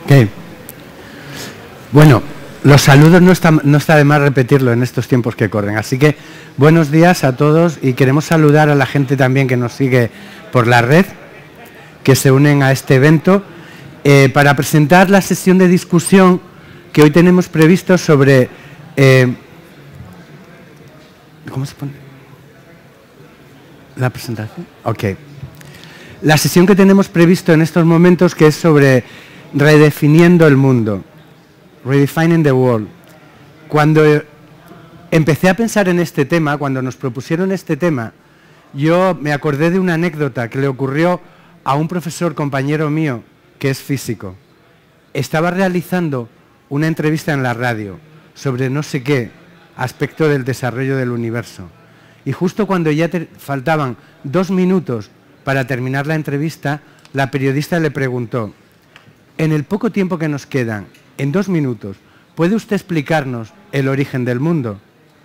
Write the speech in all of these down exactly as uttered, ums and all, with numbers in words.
Ok. Bueno, los saludos no está, no está de más repetirlo en estos tiempos que corren. Así que buenos días a todos y queremos saludar a la gente también que nos sigue por la red, que se unen a este evento, eh, para presentar la sesión de discusión que hoy tenemos previsto sobre... Eh, ¿Cómo se pone? ¿La presentación? Ok. La sesión que tenemos previsto en estos momentos, que es sobre redefiniendo el mundo, redefining the world. Cuando empecé a pensar en este tema, cuando nos propusieron este tema, yo me acordé de una anécdota que le ocurrió a un profesor compañero mío que es físico. Estaba realizando una entrevista en la radio sobre no sé qué aspecto del desarrollo del universo. Y justo cuando ya te faltaban dos minutos para terminar la entrevista, la periodista le preguntó: en el poco tiempo que nos quedan, en dos minutos, ¿puede usted explicarnos el origen del mundo?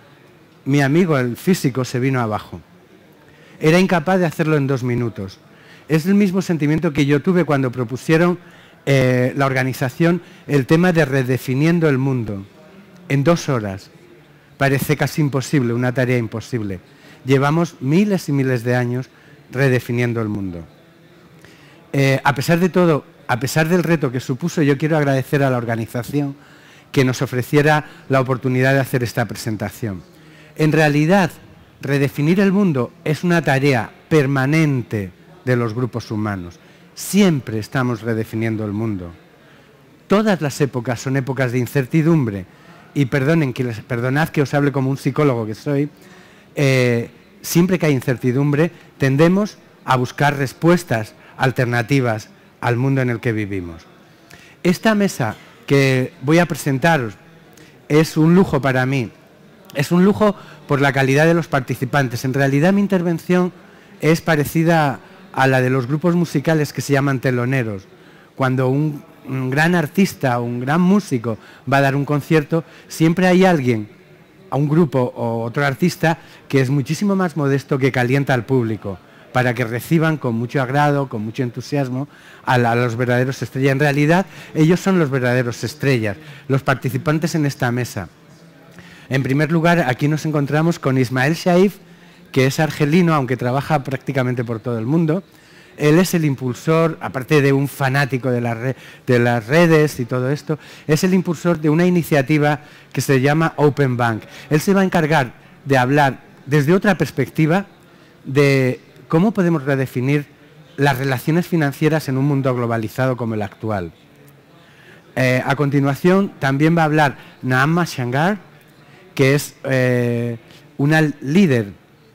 Mi amigo, el físico, se vino abajo. Era incapaz de hacerlo en dos minutos. Es el mismo sentimiento que yo tuve cuando propusieron eh, la organización el tema de redefiniendo el mundo. En dos horas. Parece casi imposible, una tarea imposible. Llevamos miles y miles de años redefiniendo el mundo. Eh, a pesar de todo, a pesar del reto que supuso, yo quiero agradecer a la organización que nos ofreciera la oportunidad de hacer esta presentación. En realidad, redefinir el mundo es una tarea permanente de los grupos humanos. Siempre estamos redefiniendo el mundo. Todas las épocas son épocas de incertidumbre. Y perdonen, que les, perdonad que os hable como un psicólogo que soy, eh, siempre que hay incertidumbre tendemos a buscar respuestas alternativas al mundo en el que vivimos. Esta mesa que voy a presentaros es un lujo para mí. Es un lujo por la calidad de los participantes. En realidad mi intervención es parecida a la de los grupos musicales que se llaman teloneros. Cuando un, un gran artista o un gran músico va a dar un concierto, siempre hay alguien, a un grupo o otro artista, que es muchísimo más modesto, que calienta al público para que reciban con mucho agrado, con mucho entusiasmo a, la, a los verdaderos estrellas. En realidad, ellos son los verdaderos estrellas, los participantes en esta mesa. En primer lugar, aquí nos encontramos con Ismael Shaif, que es argelino, aunque trabaja prácticamente por todo el mundo. Él es el impulsor, aparte de un fanático de, la red, de las redes y todo esto, es el impulsor de una iniciativa que se llama Open Bank. Él se va a encargar de hablar desde otra perspectiva de cómo podemos redefinir las relaciones financieras en un mundo globalizado como el actual. Eh, a continuación también va a hablar Naamma Shangar, que es eh, una líder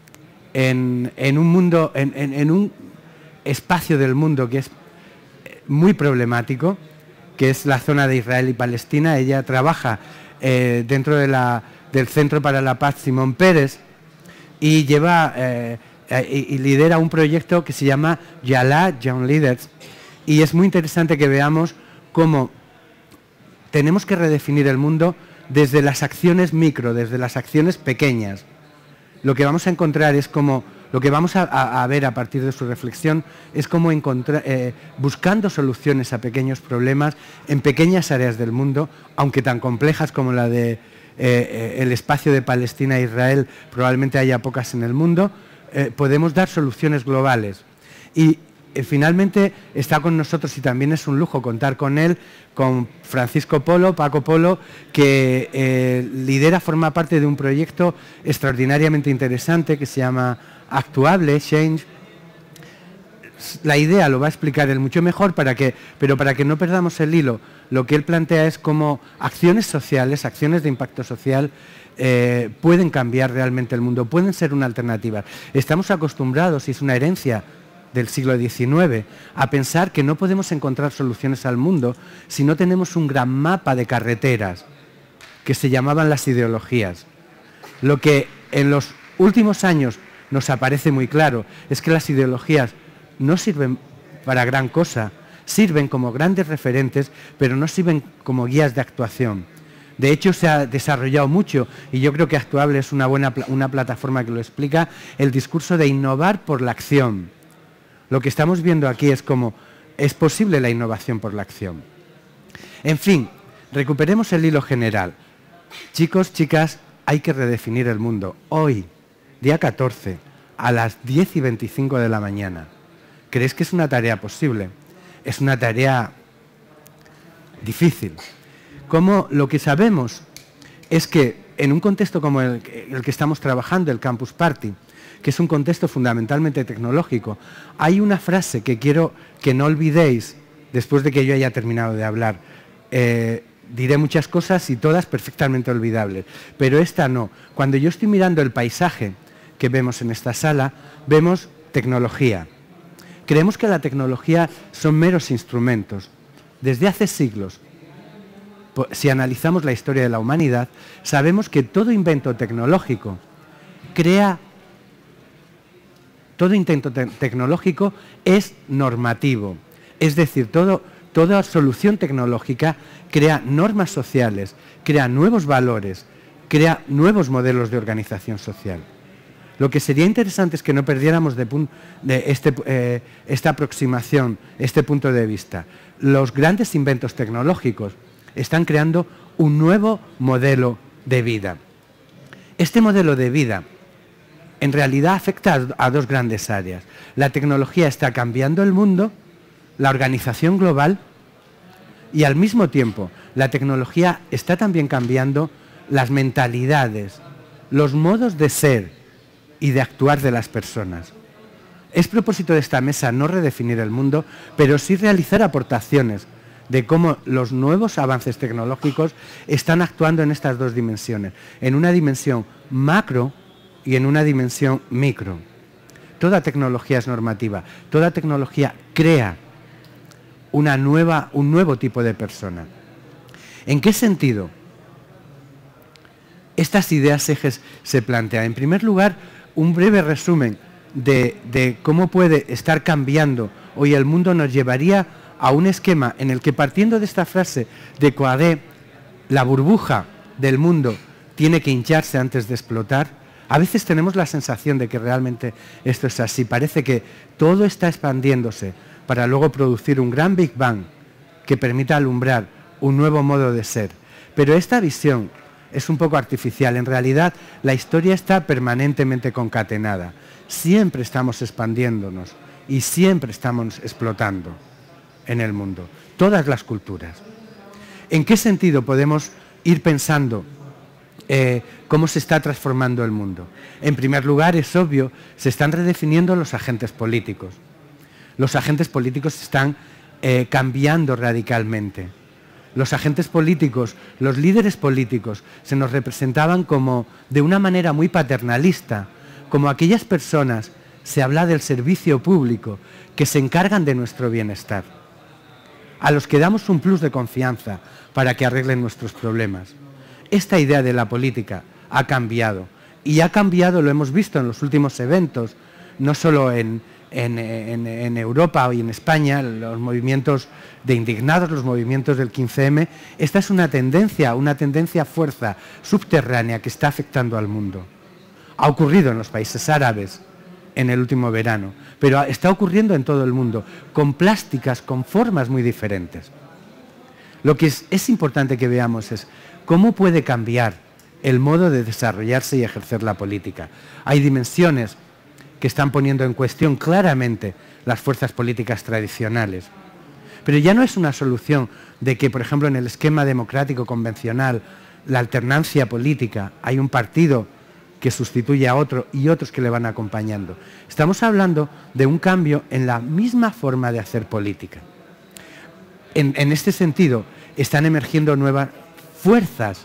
en, en un mundo, en, en, en un espacio del mundo que es muy problemático, que es la zona de Israel y Palestina. Ella trabaja eh, dentro de la, del Centro para la Paz Simón Pérez y lleva eh, y, y lidera un proyecto que se llama Yala Young Leaders, y es muy interesante que veamos cómo tenemos que redefinir el mundo desde las acciones micro, desde las acciones pequeñas. Lo que vamos a encontrar es como, lo que vamos a, a, a ver a partir de su reflexión es cómo encontrar, eh, buscando soluciones a pequeños problemas en pequeñas áreas del mundo, aunque tan complejas como la de eh, eh, el espacio de Palestina e Israel, probablemente haya pocas en el mundo, eh, podemos dar soluciones globales. Y eh, finalmente está con nosotros, y también es un lujo contar con él, con Francisco Polo, Paco Polo, que eh, lidera, forma parte de un proyecto extraordinariamente interesante que se llama Actuable Change. La idea lo va a explicar él mucho mejor, para que, pero para que no perdamos el hilo, lo que él plantea es cómo acciones sociales, acciones de impacto social, eh, pueden cambiar realmente el mundo, pueden ser una alternativa. Estamos acostumbrados, y es una herencia del siglo diecinueve, a pensar que no podemos encontrar soluciones al mundo si no tenemos un gran mapa de carreteras, que se llamaban las ideologías. Lo que en los últimos años nos aparece muy claro es que las ideologías no sirven para gran cosa, sirven como grandes referentes, pero no sirven como guías de actuación. De hecho, se ha desarrollado mucho, y yo creo que Actuable es una buena una plataforma que lo explica, el discurso de innovar por la acción. Lo que estamos viendo aquí es cómo es posible la innovación por la acción. En fin, recuperemos el hilo general. Chicos, chicas, hay que redefinir el mundo. Hoy, día catorce, a las diez y veinticinco de la mañana. ¿Crees que es una tarea posible? Es una tarea difícil. Como lo que sabemos es que en un contexto como el, el que estamos trabajando, el Campus Party, que es un contexto fundamentalmente tecnológico, hay una frase que quiero que no olvidéis después de que yo haya terminado de hablar. Eh, diré muchas cosas y todas perfectamente olvidables, pero esta no. Cuando yo estoy mirando el paisaje que vemos en esta sala, vemos tecnología. Creemos que la tecnología son meros instrumentos. Desde hace siglos, si analizamos la historia de la humanidad, sabemos que todo invento tecnológico crea, todo intento te tecnológico es normativo. Es decir, todo, toda solución tecnológica crea normas sociales, crea nuevos valores, crea nuevos modelos de organización social. Lo que sería interesante es que no perdiéramos de, de este, eh, esta aproximación, este punto de vista. Los grandes inventos tecnológicos están creando un nuevo modelo de vida. Este modelo de vida en realidad afecta a dos grandes áreas. La tecnología está cambiando el mundo, la organización global, y al mismo tiempo la tecnología está también cambiando las mentalidades, los modos de ser y de actuar de las personas. Es propósito de esta mesa no redefinir el mundo, pero sí realizar aportaciones de cómo los nuevos avances tecnológicos están actuando en estas dos dimensiones, en una dimensión macro y en una dimensión micro. Toda tecnología es normativa, toda tecnología crea una nueva, un nuevo tipo de persona. ¿En qué sentido estas ideas ejes se plantean? En primer lugar, un breve resumen de, de cómo puede estar cambiando hoy el mundo nos llevaría a un esquema en el que, partiendo de esta frase de Coadé, la burbuja del mundo tiene que hincharse antes de explotar. A veces tenemos la sensación de que realmente esto es así. Parece que todo está expandiéndose para luego producir un gran Big Bang que permita alumbrar un nuevo modo de ser. Pero esta visión es un poco artificial. En realidad, la historia está permanentemente concatenada. Siempre estamos expandiéndonos y siempre estamos explotando en el mundo, todas las culturas. ¿En qué sentido podemos ir pensando eh, cómo se está transformando el mundo? En primer lugar, es obvio, se están redefiniendo los agentes políticos. Los agentes políticos están eh, cambiando radicalmente. Los agentes políticos, los líderes políticos, se nos representaban como de una manera muy paternalista, como aquellas personas, se habla del servicio público, que se encargan de nuestro bienestar, a los que damos un plus de confianza para que arreglen nuestros problemas. Esta idea de la política ha cambiado, y ha cambiado, lo hemos visto en los últimos eventos, no solo en, en, en, en Europa y en España, los movimientos de indignados, los movimientos del quince eme, esta es una tendencia, una tendencia fuerza subterránea que está afectando al mundo. Ha ocurrido en los países árabes en el último verano, pero está ocurriendo en todo el mundo, con plásticas, con formas muy diferentes. Lo que es, es importante que veamos es cómo puede cambiar el modo de desarrollarse y ejercer la política. Hay dimensiones que están poniendo en cuestión claramente las fuerzas políticas tradicionales. Pero ya no es una solución de que, por ejemplo, en el esquema democrático convencional, la alternancia política, hay un partido que sustituye a otro y otros que le van acompañando. Estamos hablando de un cambio en la misma forma de hacer política. En, en este sentido, están emergiendo nuevas fuerzas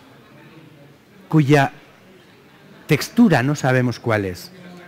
cuya textura no sabemos cuál es.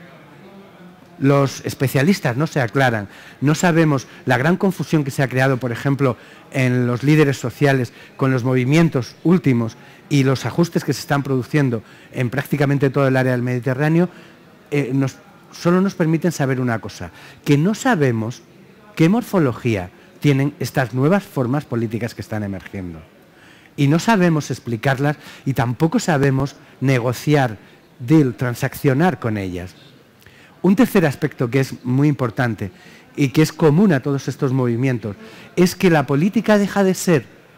Los especialistas no se aclaran, no sabemos la gran confusión que se ha creado, por ejemplo, en los líderes sociales con los movimientos últimos y los ajustes que se están produciendo en prácticamente todo el área del Mediterráneo, eh, nos, solo nos permiten saber una cosa, que no sabemos qué morfología tienen estas nuevas formas políticas que están emergiendo. Y no sabemos explicarlas y tampoco sabemos negociar, deal, transaccionar con ellas. Un tercer aspecto que es muy importante y que es común a todos estos movimientos es que la política deja de ser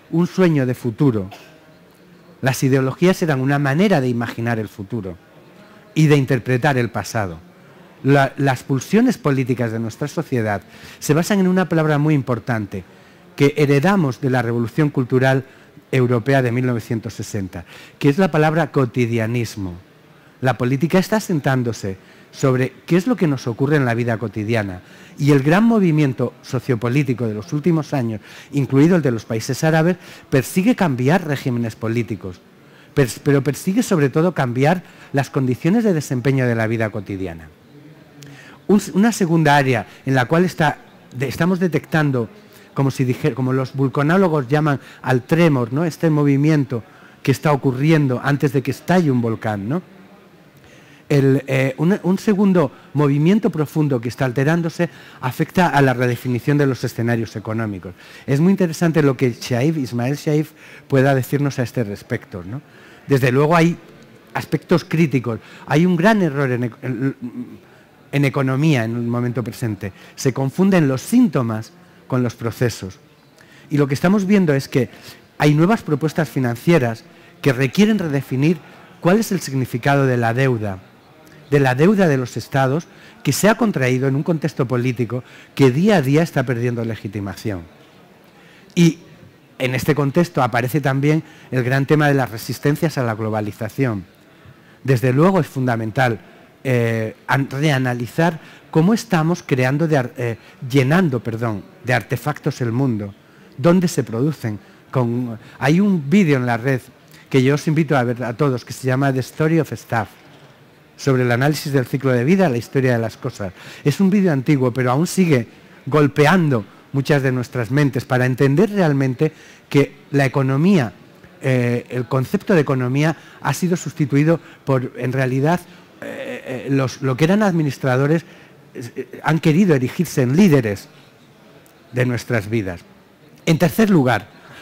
un sueño de futuro. Las ideologías eran una manera de imaginar el futuro y de interpretar el pasado. La, las pulsiones políticas de nuestra sociedad se basan en una palabra muy importante que heredamos de la Revolución Cultural Europea de mil novecientos sesenta, que es la palabra cotidianismo. La política está asentándose sobre qué es lo que nos ocurre en la vida cotidiana, y el gran movimiento sociopolítico de los últimos años, incluido el de los países árabes, persigue cambiar regímenes políticos, pero persigue sobre todo cambiar las condiciones de desempeño de la vida cotidiana. Un, una segunda área en la cual está, de, estamos detectando, como, si dije, como los vulcanólogos llaman al tremor, ¿no? Este movimiento que está ocurriendo antes de que estalle un volcán, ¿no? El, eh, un, un segundo movimiento profundo que está alterándose afecta a la redefinición de los escenarios económicos. Es muy interesante lo que Shaif, Ismael Shaif pueda decirnos a este respecto, ¿no? Desde luego hay aspectos críticos. Hay un gran error en, en, en economía en el momento presente. Se confunden los síntomas con los procesos. Y lo que estamos viendo es que hay nuevas propuestas financieras que requieren redefinir cuál es el significado de la deuda, de la deuda de los estados que se ha contraído en un contexto político que día a día está perdiendo legitimación. Y en este contexto aparece también el gran tema de las resistencias a la globalización. Desde luego es fundamental eh, reanalizar cómo estamos creando de, eh, llenando perdón, de artefactos el mundo, dónde se producen. Con, hay un vídeo en la red que yo os invito a ver a todos, que se llama The Story of Stuff, sobre el análisis del ciclo de vida, la historia de las cosas. Es un vídeo antiguo, pero aún sigue golpeando muchas de nuestras mentes para entender realmente que la economía, eh, el concepto de economía ha sido sustituido por, en realidad, eh, eh, los, lo que eran administradores eh, han querido erigirse en líderes de nuestras vidas. En tercer lugar,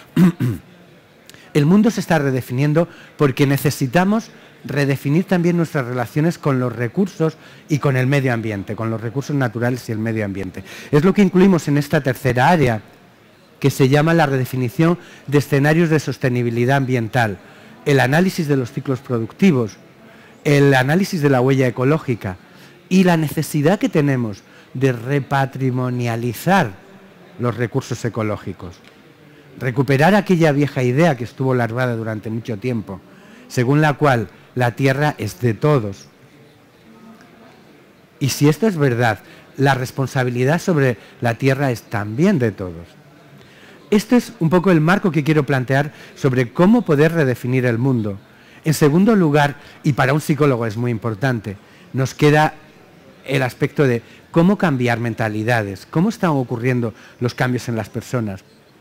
el mundo se está redefiniendo porque necesitamos redefinir también nuestras relaciones con los recursos y con el medio ambiente, con los recursos naturales y el medio ambiente. Es lo que incluimos en esta tercera área, que se llama la redefinición de escenarios de sostenibilidad ambiental, el análisis de los ciclos productivos, el análisis de la huella ecológica y la necesidad que tenemos de repatrimonializar los recursos ecológicos. Recuperar aquella vieja idea que estuvo larvada durante mucho tiempo, según la cual la tierra es de todos. Y si esto es verdad, la responsabilidad sobre la tierra es también de todos. Este es un poco el marco que quiero plantear sobre cómo poder redefinir el mundo. En segundo lugar, y para un psicólogo es muy importante, nos queda el aspecto de cómo cambiar mentalidades, cómo están ocurriendo los cambios en las personas.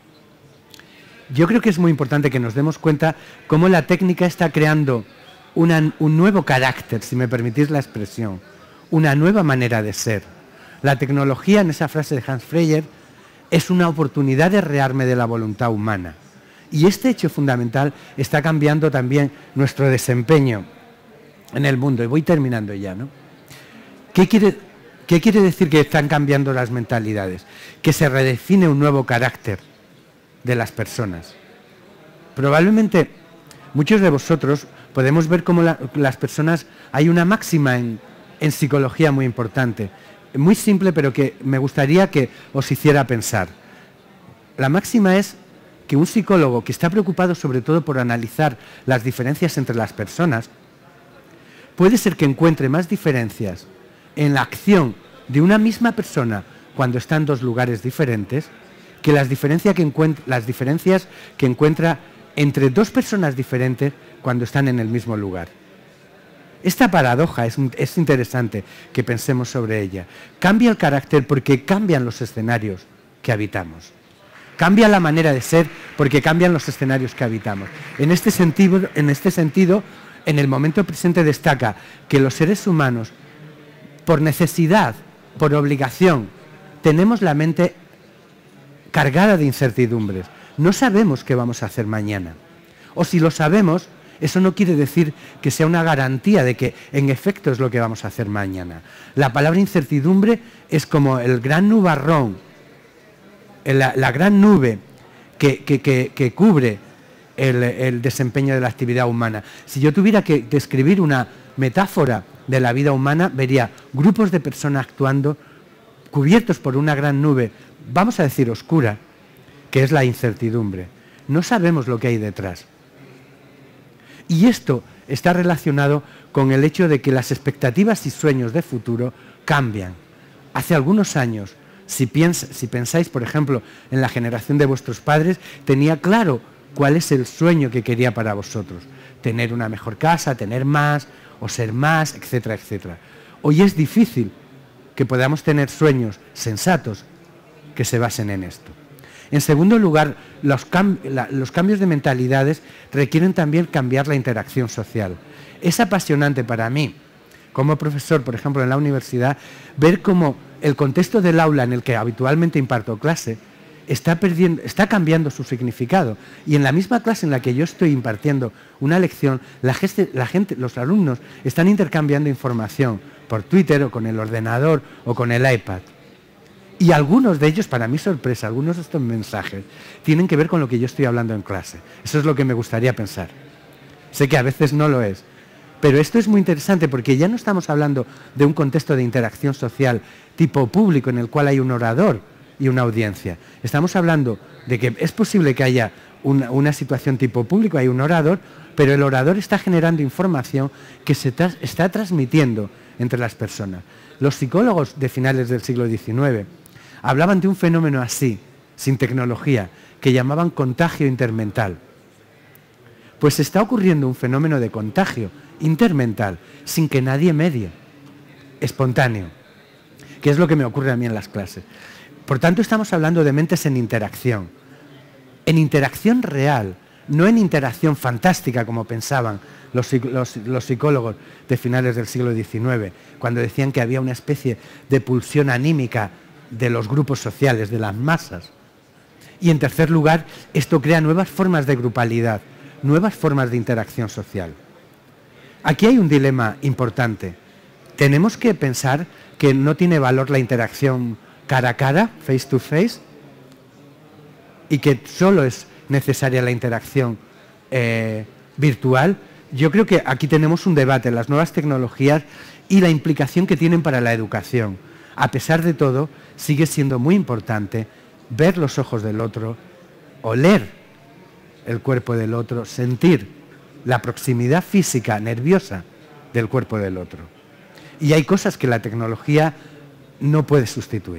Yo creo que es muy importante que nos demos cuenta cómo la técnica está creando una, un nuevo carácter, si me permitís la expresión, una nueva manera de ser. La tecnología, en esa frase de Hans Freyer, es una oportunidad de rearme de la voluntad humana. Y este hecho fundamental está cambiando también nuestro desempeño en el mundo. Y voy terminando ya, ¿no? ¿Qué quiere, qué quiere decir que están cambiando las mentalidades? Que se redefine un nuevo carácter de las personas. Probablemente muchos de vosotros podemos ver cómo la, las personas, hay una máxima en, en psicología muy importante, muy simple, pero que me gustaría que os hiciera pensar. La máxima es que un psicólogo que está preocupado sobre todo por analizar las diferencias entre las personas, puede ser que encuentre más diferencias en la acción de una misma persona cuando está en dos lugares diferentes, que las, diferencia que las diferencias que encuentra entre dos personas diferentes cuando están en el mismo lugar. Esta paradoja es, es interesante que pensemos sobre ella. Cambia el carácter porque cambian los escenarios que habitamos. Cambia la manera de ser porque cambian los escenarios que habitamos. En este sentido, en este sentido, en el momento presente destaca que los seres humanos, por necesidad, por obligación, tenemos la mente cargada de incertidumbres. No sabemos qué vamos a hacer mañana. O si lo sabemos, eso no quiere decir que sea una garantía de que en efecto es lo que vamos a hacer mañana. La palabra incertidumbre es como el gran nubarrón, la, la gran nube que, que, que, que cubre el, el desempeño de la actividad humana. Si yo tuviera que describir una metáfora de la vida humana, vería grupos de personas actuando cubiertos por una gran nube, vamos a decir oscura, que es la incertidumbre. No sabemos lo que hay detrás. Y esto está relacionado con el hecho de que las expectativas y sueños de futuro cambian. Hace algunos años, si, piens, si pensáis, por ejemplo, en la generación de vuestros padres, tenía claro cuál es el sueño que quería para vosotros. Tener una mejor casa, tener más, o ser más, etcétera, etcétera. Hoy es difícil que podamos tener sueños sensatos que se basen en esto. En segundo lugar, los, cam la, los cambios de mentalidades requieren también cambiar la interacción social. Es apasionante para mí, como profesor, por ejemplo, en la universidad, ver cómo el contexto del aula en el que habitualmente imparto clase está, perdiendo, está cambiando su significado. Y en la misma clase en la que yo estoy impartiendo una lección, la gente, la gente, los alumnos están intercambiando información por Twitter o con el ordenador o con el iPad. Y algunos de ellos, para mi sorpresa, algunos de estos mensajes tienen que ver con lo que yo estoy hablando en clase. Eso es lo que me gustaría pensar. Sé que a veces no lo es, pero esto es muy interesante porque ya no estamos hablando de un contexto de interacción social tipo público en el cual hay un orador y una audiencia. Estamos hablando de que es posible que haya una, una situación tipo público, hay un orador, pero el orador está generando información que se tra está transmitiendo entre las personas. Los psicólogos de finales del siglo diecinueve hablaban de un fenómeno así, sin tecnología, que llamaban contagio intermental. Pues está ocurriendo un fenómeno de contagio intermental, sin que nadie medie, espontáneo, que es lo que me ocurre a mí en las clases. Por tanto, estamos hablando de mentes en interacción, en interacción real, no en interacción fantástica como pensaban los, los, los psicólogos de finales del siglo diecinueve, cuando decían que había una especie de pulsión anímica de los grupos sociales, de las masas. Y en tercer lugar, esto crea nuevas formas de grupalidad, nuevas formas de interacción social. Aquí hay un dilema importante. Tenemos que pensar que no tiene valor la interacción cara a cara, face to face, y que solo es necesaria la interacción eh, virtual. Yo creo que aquí tenemos un debate, las nuevas tecnologías y la implicación que tienen para la educación. A pesar de todo, sigue siendo muy importante ver los ojos del otro, oler el cuerpo del otro, sentir la proximidad física, nerviosa del cuerpo del otro. Y hay cosas que la tecnología no puede sustituir.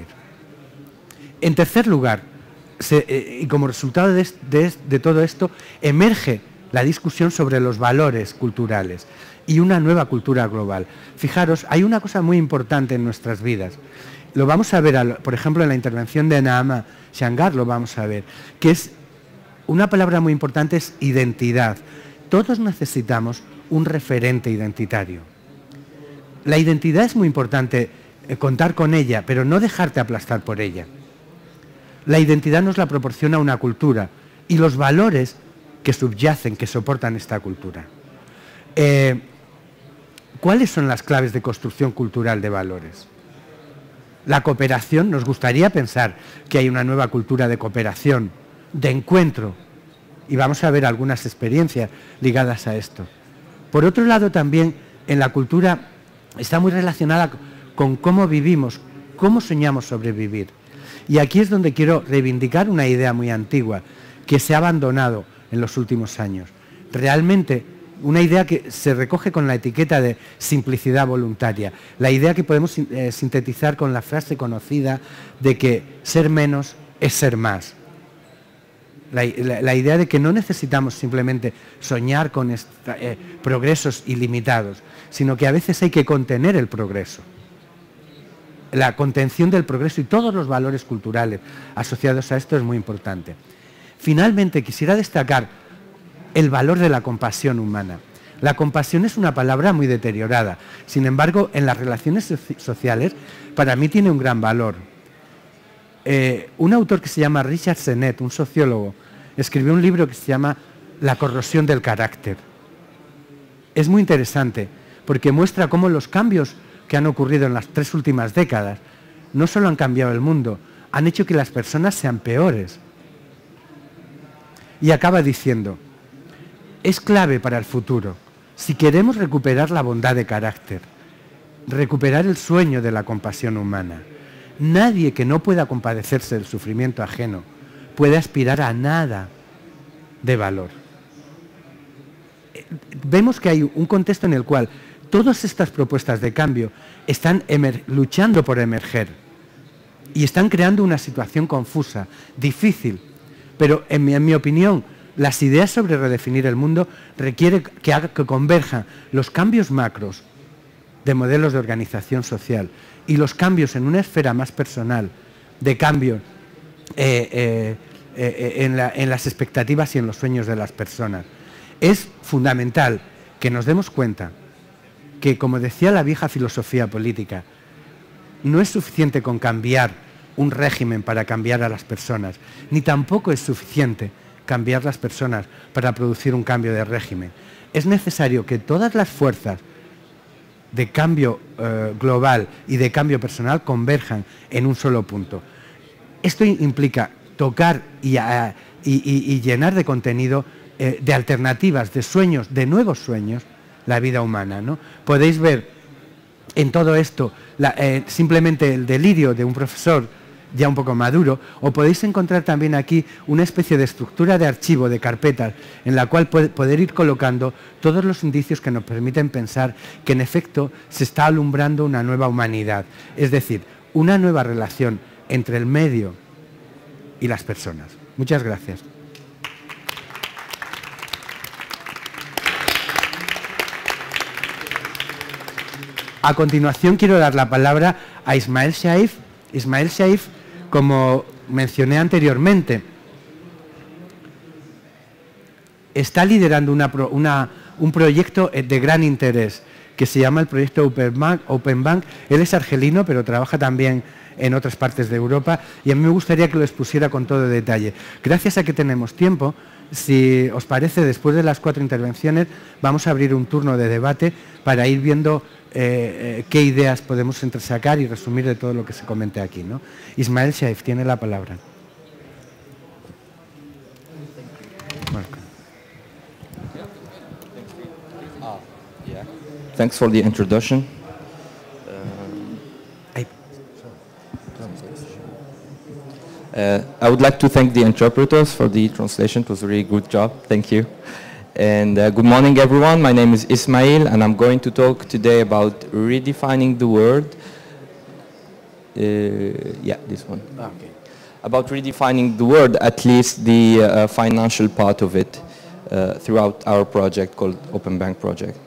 En tercer lugar, se, eh, y como resultado de, de, de todo esto, emerge la discusión sobre los valores culturales y una nueva cultura global. Fijaros, hay una cosa muy importante en nuestras vidas. Lo vamos a ver, por ejemplo, en la intervención de Naama Shangar, lo vamos a ver, que es una palabra muy importante, es identidad. Todos necesitamos un referente identitario. La identidad es muy importante, eh, contar con ella, pero no dejarte aplastar por ella. La identidad nos la proporciona una cultura y los valores que subyacen, que soportan esta cultura. Eh, ¿Cuáles son las claves de construcción cultural de valores? La cooperación, nos gustaría pensar que hay una nueva cultura de cooperación, de encuentro, y vamos a ver algunas experiencias ligadas a esto. Por otro lado, también en la cultura está muy relacionada con cómo vivimos, cómo soñamos sobrevivir. Y aquí es donde quiero reivindicar una idea muy antigua, que se ha abandonado en los últimos años. Realmente, una idea que se recoge con la etiqueta de simplicidad voluntaria, la idea que podemos eh, sintetizar con la frase conocida de que ser menos es ser más. La, la, la idea de que no necesitamos simplemente soñar con esta, eh, progresos ilimitados, sino que a veces hay que contener el progreso. La contención del progreso y todos los valores culturales asociados a esto es muy importante. Finalmente, quisiera destacar el valor de la compasión humana. La compasión es una palabra muy deteriorada. Sin embargo, en las relaciones sociales, para mí tiene un gran valor. Eh, un autor que se llama Richard Sennett, un sociólogo, escribió un libro que se llama La corrosión del carácter. Es muy interesante porque muestra cómo los cambios que han ocurrido en las tres últimas décadas no solo han cambiado el mundo, han hecho que las personas sean peores. Y acaba diciendo, es clave para el futuro, si queremos recuperar la bondad de carácter, recuperar el sueño de la compasión humana. Nadie que no pueda compadecerse del sufrimiento ajeno puede aspirar a nada de valor. Vemos que hay un contexto en el cual todas estas propuestas de cambio están luchando por emerger y están creando una situación confusa, difícil, pero en mi, en mi opinión, las ideas sobre redefinir el mundo requieren que, haga, que converjan los cambios macros de modelos de organización social y los cambios en una esfera más personal, de cambio eh, eh, eh, en, la, en las expectativas y en los sueños de las personas. Es fundamental que nos demos cuenta que, como decía la vieja filosofía política, no es suficiente con cambiar un régimen para cambiar a las personas, ni tampoco es suficiente cambiar las personas para producir un cambio de régimen. Es necesario que todas las fuerzas de cambio eh, global y de cambio personal converjan en un solo punto. Esto implica tocar y, a, y, y, y llenar de contenido, eh, de alternativas, de sueños, de nuevos sueños, la vida humana, ¿no? Podéis ver en todo esto la, eh, simplemente el delirio de un profesor ya un poco maduro, o podéis encontrar también aquí una especie de estructura de archivo, de carpetas, en la cual puede, poder ir colocando todos los indicios que nos permiten pensar que en efecto se está alumbrando una nueva humanidad, es decir, una nueva relación entre el medio y las personas. Muchas gracias. A continuación quiero dar la palabra a Ismael Shaif. Ismael Shaif, como mencioné anteriormente, está liderando una, una, un proyecto de gran interés que se llama el proyecto Open Bank, Open Bank. Él es argelino, pero trabaja también en otras partes de Europa, y a mí me gustaría que lo expusiera con todo detalle. Gracias a que tenemos tiempo, si os parece, después de las cuatro intervenciones, vamos a abrir un turno de debate para ir viendo eh, eh, qué ideas podemos entresacar y resumir de todo lo que se comente aquí, ¿no? Ismael Shaif tiene la palabra. Marco. Thanks for the introduction. Uh, I would like to thank the interpreters for the translation. It was a really good job. Thank you. And uh, good morning, everyone. My name is Ismail, and I'm going to talk today about redefining the word. Uh, yeah, this one. Okay. About redefining the word, at least the uh, financial part of it, uh, throughout our project called Open Bank Project.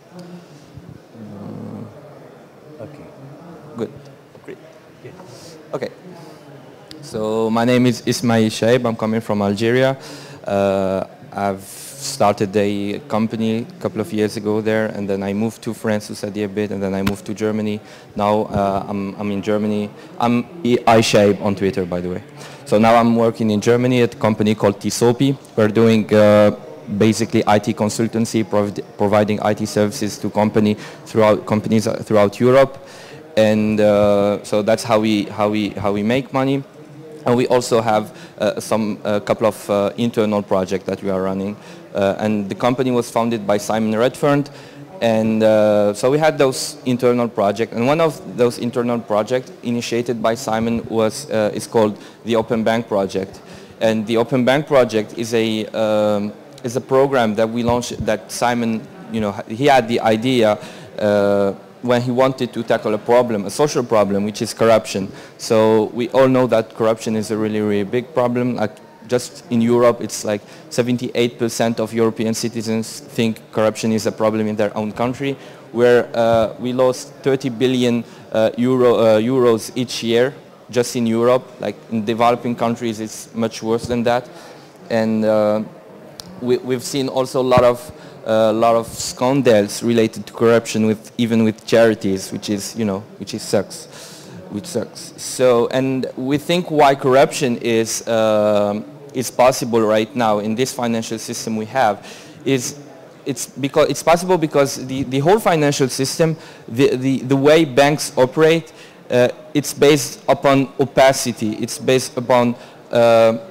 Uh, okay. Good. Great. Yeah. Okay. So my name is Ismail Shaib. I'm coming from Algeria. Uh, I've started a company a couple of years ago there, and then I moved to France to study a bit, and then I moved to Germany. Now uh, I'm, I'm in Germany. I'm iShaib on Twitter, by the way. So now I'm working in Germany at a company called Tisopi. We're doing uh, basically I T consultancy, prov providing I T services to company throughout companies throughout Europe, and uh, so that's how we how we how we make money. And we also have uh, some a couple of uh, internal projects that we are running. Uh, and the company was founded by Simon Redfern. And uh, so we had those internal projects. And one of those internal projects initiated by Simon was uh, is called the Open Bank Project. And the Open Bank Project is a um, is a program that we launched. That Simon, you know, he had the idea. Uh, when he wanted to tackle a problem, a social problem, which is corruption. So we all know that corruption is a really, really big problem. Like just in Europe, it's like seventy-eight percent of European citizens think corruption is a problem in their own country, where uh, we lost thirty billion uh, euro, uh, euros each year just in Europe. Like in developing countries, it's much worse than that. And uh, we, we've seen also a lot of a lot of scandals related to corruption, with even with charities, which is, you know, which is sucks, which sucks. So, and we think why corruption is uh, is possible right now in this financial system we have is it's because it's possible because the the whole financial system, the the the way banks operate, uh, it's based upon opacity. It's based upon uh,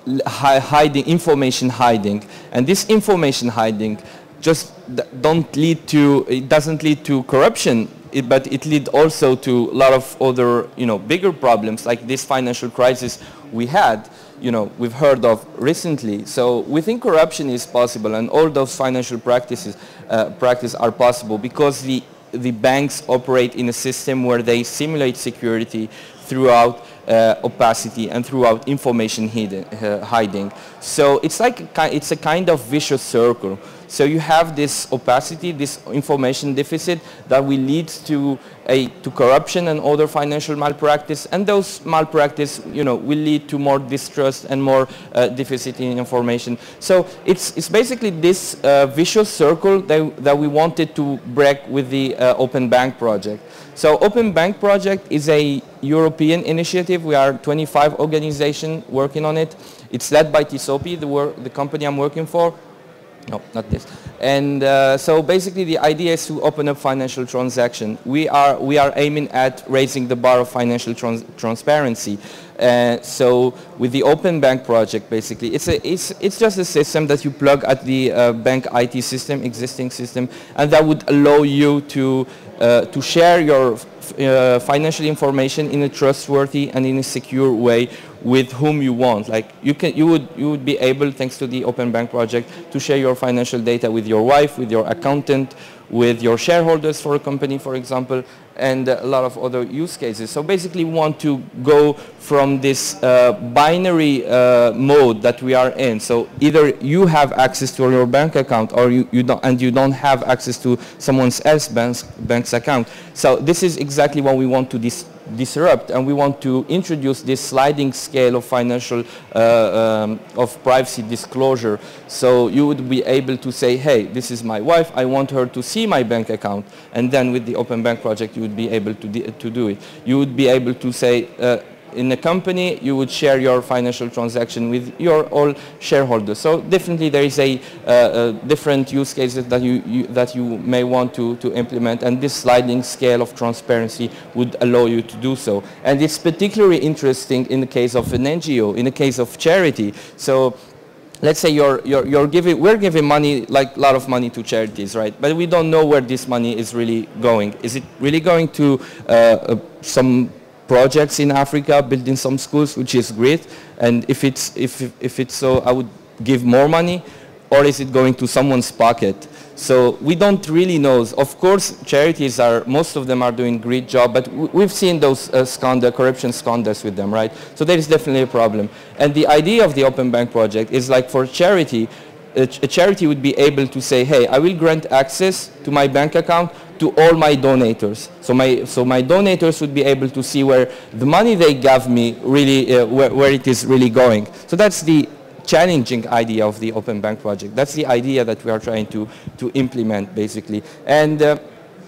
hiding, information hiding. And this information hiding just don't lead to, it doesn't lead to corruption, it, but it leads also to a lot of other, you know, bigger problems like this financial crisis we had, you know, we've heard of recently. So we think corruption is possible, and all those financial practices uh, practice are possible because the the banks operate in a system where they simulate security throughout uh, opacity and throughout information hidden, uh, hiding. So it's like a, it's a kind of vicious circle. So you have this opacity, this information deficit that will lead to a to corruption and other financial malpractice, and those malpractice, you know, will lead to more distrust and more uh, deficit in information. So it's it's basically this uh, vicious circle that that we wanted to break with the uh, Open Bank project. So Open Bank project is a European initiative. We are twenty-five organizations working on it. It's led by Tisopi, the work, the company I'm working for. No, not this. And uh, so basically the idea is to open up financial transaction. We are, we are aiming at raising the bar of financial trans transparency. Uh, so with the Open Bank project, basically, it's, a, it's, it's just a system that you plug at the uh, bank I T system, existing system, and that would allow you to, uh, to share your uh, financial information in a trustworthy and in a secure way with whom you want. Like you can, you would, you would be able, thanks to the Open Bank project, to share your financial data with your wife, with your accountant, with your shareholders for a company, for example, and a lot of other use cases. So basically we want to go from this uh, binary uh, mode that we are in. So either you have access to your bank account or you, you don't, and you don't have access to someone else's bank's, bank's account. So this is exactly what we want to dis disrupt, and we want to introduce this sliding scale of financial, uh, um, of privacy disclosure. So you would be able to say, hey, this is my wife, I want her to see my bank account, and then with the Open Bank project you would be able to, to do it. You would be able to say, uh, in a company, you would share your financial transaction with your all shareholders. So definitely there is a, uh, a different use cases that you, you, that you may want to, to implement, and this sliding scale of transparency would allow you to do so. And it's particularly interesting in the case of an N G O, in the case of charity. So let's say you're, you're, you're giving, we're giving money, like a lot of money to charities, right? But we don't know where this money is really going. Is it really going to uh, uh, some projects in Africa, building some schools, which is great, and if it's, if, if it's so, I would give more money, or is it going to someone's pocket? So we don't really know. Of course, charities are, most of them are doing a great job, but we've seen those uh, scandal, corruption scandals with them, right? So there is definitely a problem. And the idea of the Open Bank project is like for charity, a, ch a charity would be able to say, hey, I will grant access to my bank account to all my donators. So my, so my donators would be able to see where the money they gave me really, uh, where, where it is really going. So that's the challenging idea of the Open Bank project. That's the idea that we are trying to, to implement, basically. And a uh,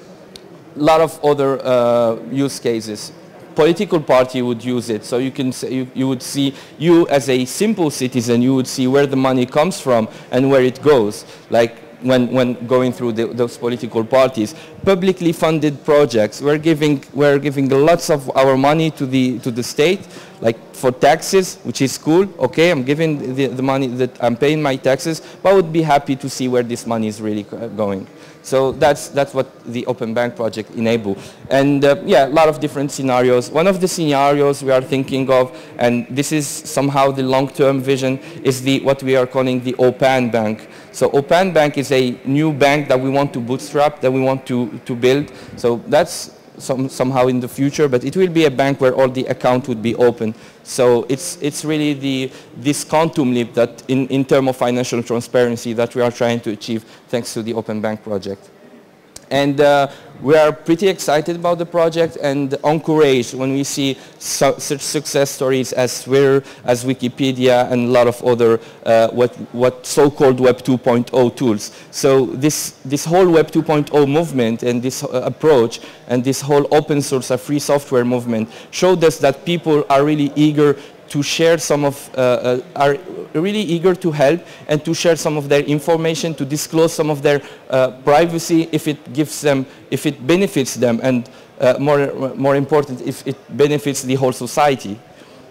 lot of other uh, use cases. Political party would use it, so you can say, you, you would see, you as a simple citizen, you would see where the money comes from and where it goes, like when, when going through the, those political parties. Publicly funded projects, we're giving, we're giving lots of our money to the, to the state, like for taxes, which is cool, okay, I'm giving the, the money that I'm paying my taxes, but I would be happy to see where this money is really going. So that's, that's what the Open Bank project enables. And uh, yeah, a lot of different scenarios. One of the scenarios we are thinking of, and this is somehow the long-term vision, is the, what we are calling the Open Bank. So Open Bank is a new bank that we want to bootstrap, that we want to, to build. So that's some, somehow in the future, but it will be a bank where all the account would be open. So it's, it's really the, this quantum leap that in, in terms of financial transparency that we are trying to achieve thanks to the Open Bank project. And uh, we are pretty excited about the project and encouraged when we see su such success stories as Twitter, as Wikipedia, and a lot of other uh, what, what so-called Web two point oh tools. So this, this whole Web two point oh movement and this uh, approach and this whole open source, uh, free software movement showed us that people are really eager to share some of, uh, uh, are really eager to help and to share some of their information, to disclose some of their uh, privacy if it gives them, if it benefits them, and uh, more, more important, if it benefits the whole society.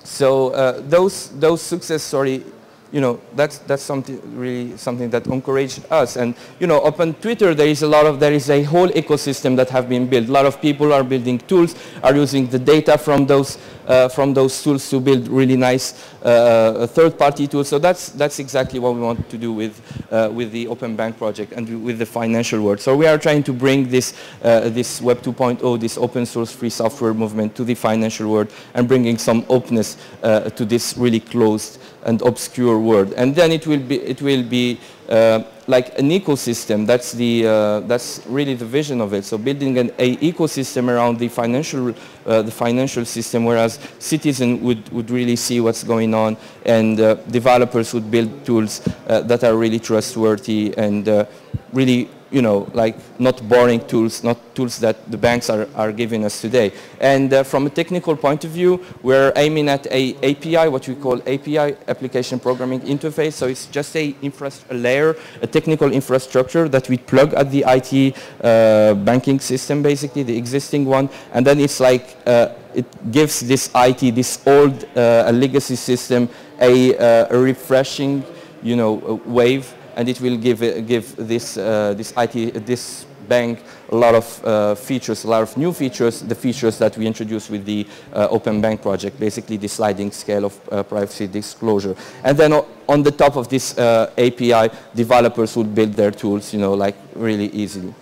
So uh, those, those success stories, you know, that's, that's something really something that encouraged us. And, you know, up on Twitter, there is a lot of, there is a whole ecosystem that have been built. A lot of people are building tools, are using the data from those, uh, from those tools to build really nice uh, third-party tools. So that's, that's exactly what we want to do with, uh, with the Open Bank project and with the financial world. So we are trying to bring this, uh, this Web two point oh, this open source free software movement to the financial world and bringing some openness uh, to this really closed and obscure word. And then it will be, it will be uh, like an ecosystem. That's, the, uh, that's really the vision of it. So building an a ecosystem around the financial, uh, the financial system, whereas citizens would, would really see what's going on, and uh, developers would build tools uh, that are really trustworthy and uh, really, you know, like not boring tools, not tools that the banks are, are giving us today. And uh, from a technical point of view, we're aiming at a API, what we call A P I, Application Programming Interface. So it's just a, a layer, a technical infrastructure that we plug at the I T uh, banking system, basically, the existing one. And then it's like, uh, it gives this I T, this old uh, legacy system, a, uh, a refreshing, you know, wave. And it will give, uh, give this, uh, this I T, this bank a lot of uh, features, a lot of new features, the features that we introduced with the uh, Open Bank project, basically the sliding scale of uh, privacy disclosure. And then on the top of this uh, A P I, developers would build their tools, you know, like really easily.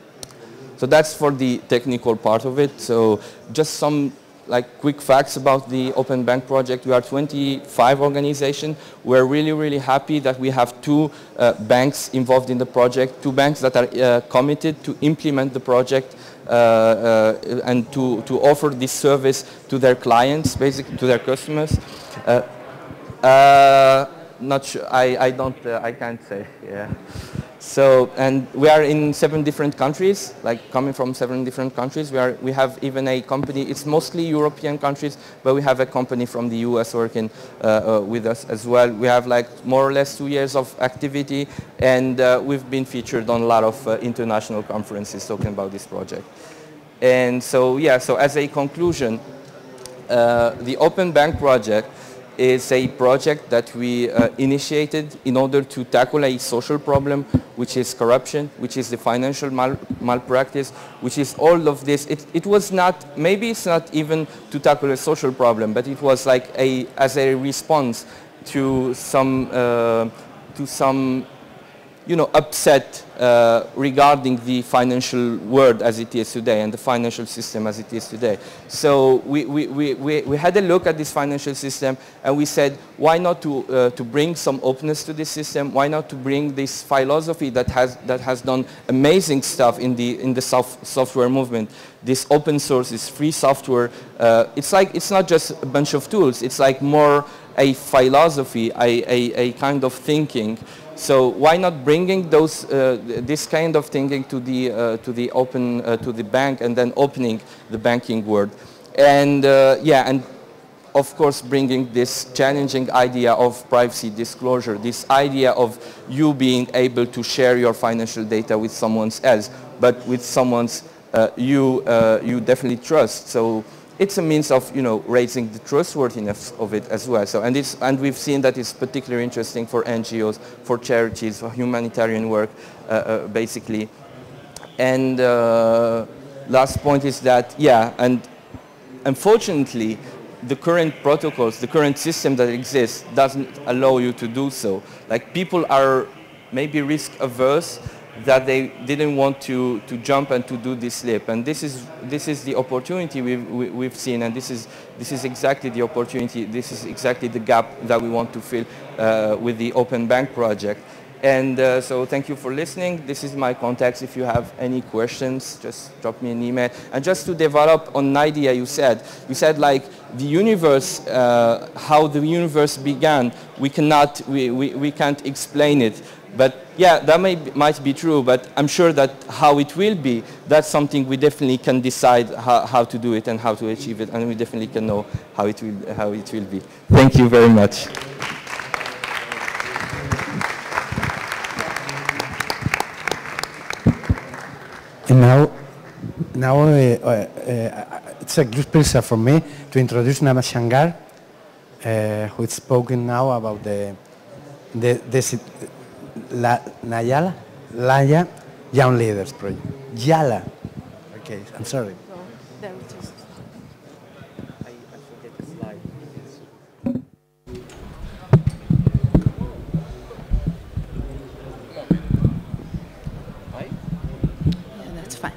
So that's for the technical part of it. So just some like quick facts about the Open Bank project. We are twenty-five organizations. We're really, really happy that we have two uh, banks involved in the project, two banks that are uh, committed to implement the project uh, uh, and to, to offer this service to their clients, basically to their customers. Uh, uh, not sure, I, I don't, uh, I can't say, yeah. So, and we are in seven different countries, like coming from seven different countries. We, are, we have even a company, it's mostly European countries, but we have a company from the U S working uh, uh, with us as well. We have like more or less two years of activity, and uh, we've been featured on a lot of uh, international conferences talking about this project. And so, yeah, so as a conclusion, uh, the Open Bank project is a project that we uh, initiated in order to tackle a social problem, which is corruption, which is the financial mal malpractice, which is all of this. It, it was not, maybe it's not even to tackle a social problem, but it was like a, as a response to some, uh, to some, you know, upset uh, regarding the financial world as it is today and the financial system as it is today. So we, we, we, we, we had a look at this financial system, and we said, why not to, uh, to bring some openness to this system? Why not to bring this philosophy that has, that has done amazing stuff in the, in the soft, software movement? This open source, this free software, uh, it's like, it's not just a bunch of tools, it's like more a philosophy, a, a, a kind of thinking. So why not bringing those, uh, this kind of thinking to the, uh, to the open, uh, to the bank, and then opening the banking world? And uh, yeah, and of course bringing this challenging idea of privacy disclosure, this idea of you being able to share your financial data with someone else, but with someone's uh, you, uh, you definitely trust. So it's a means of, you know, raising the trustworthiness of it as well. So, and, it's, and we've seen that it's particularly interesting for N G Os, for charities, for humanitarian work, uh, uh, basically. And uh, last point is that, yeah, and unfortunately, the current protocols, the current system that exists doesn't allow you to do so. Like, people are maybe risk averse, that they didn't want to, to jump and to do this leap. And this is, this is the opportunity we've, we, we've seen, and this is, this is exactly the opportunity, this is exactly the gap that we want to fill uh, with the Open Bank project. And uh, so thank you for listening. This is my contacts. If you have any questions, just drop me an email. And just to develop on an idea you said, you said like the universe, uh, how the universe began, we cannot, we, we, we can't explain it. But yeah, that may be, might be true, but I'm sure that how it will be, that's something we definitely can decide how, how to do it and how to achieve it, and we definitely can know how it will, how it will be. Thank you very much. And now, now uh, uh, uh, it's a great pleasure for me to introduce Namashankar, uh, who is spoken now about the the, the La, Nayala Laya Young Leaders Project. Yala. Okay, I'm sorry. Well, there it is. I, I forget the slide. Yeah, that's fine.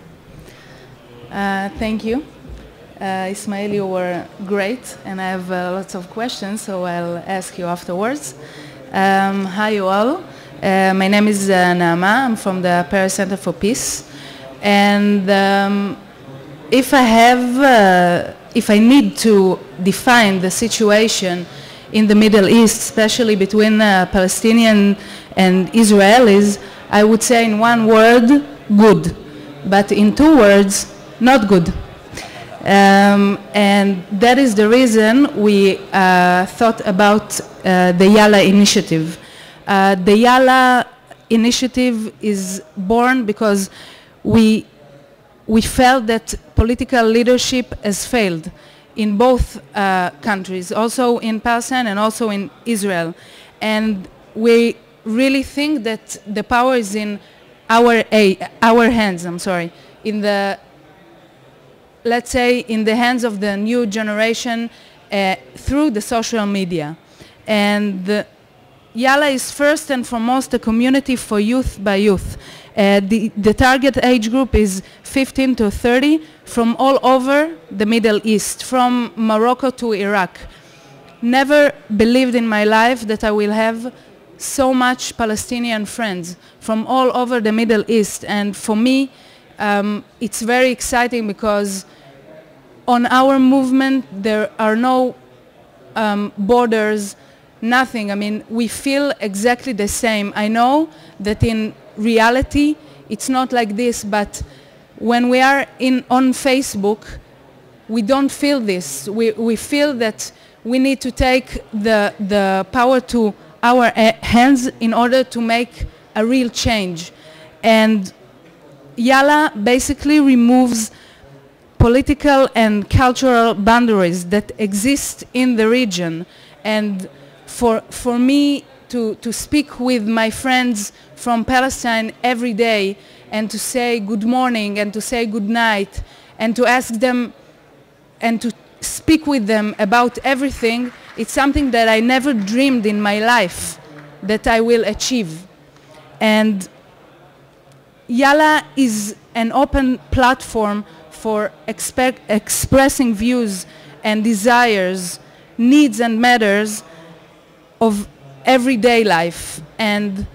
Uh, thank you. Uh, Ismail, you were great, and I have uh, lots of questions, so I'll ask you afterwards. Um, hi, you all. Uh, my name is uh, Naama. I'm from the Paris Center for Peace. And um, if I have, uh, if I need to define the situation in the Middle East, especially between uh, Palestinians and Israelis, I would say in one word, good. But in two words, not good. Um, and that is the reason we uh, thought about uh, the Yala initiative. Uh, the Yala initiative is born because we, we felt that political leadership has failed in both uh, countries, also in Palestine and also in Israel. And we really think that the power is in our, uh, our hands, I'm sorry, in the let's say, in the hands of the new generation uh, through the social media. And the Yala is first and foremost a community for youth by youth. Uh, the, the target age group is fifteen to thirty from all over the Middle East, from Morocco to Iraq. Never believed in my life that I will have so much Palestinian friends from all over the Middle East. And for me, um, it's very exciting because on our movement, there are no um, borders, nothing. I mean, we feel exactly the same. I know that in reality, it's not like this, but when we are in, on Facebook, we don't feel this. We, we feel that we need to take the, the power to our uh, hands in order to make a real change. And Yala basically removes political and cultural boundaries that exist in the region. And for, for me to, to speak with my friends from Palestine every day and to say good morning and to say good night and to ask them and to speak with them about everything, it's something that I never dreamed in my life that I will achieve. And Yala is an open platform for expe- expressing views and desires, needs and matters of everyday life. And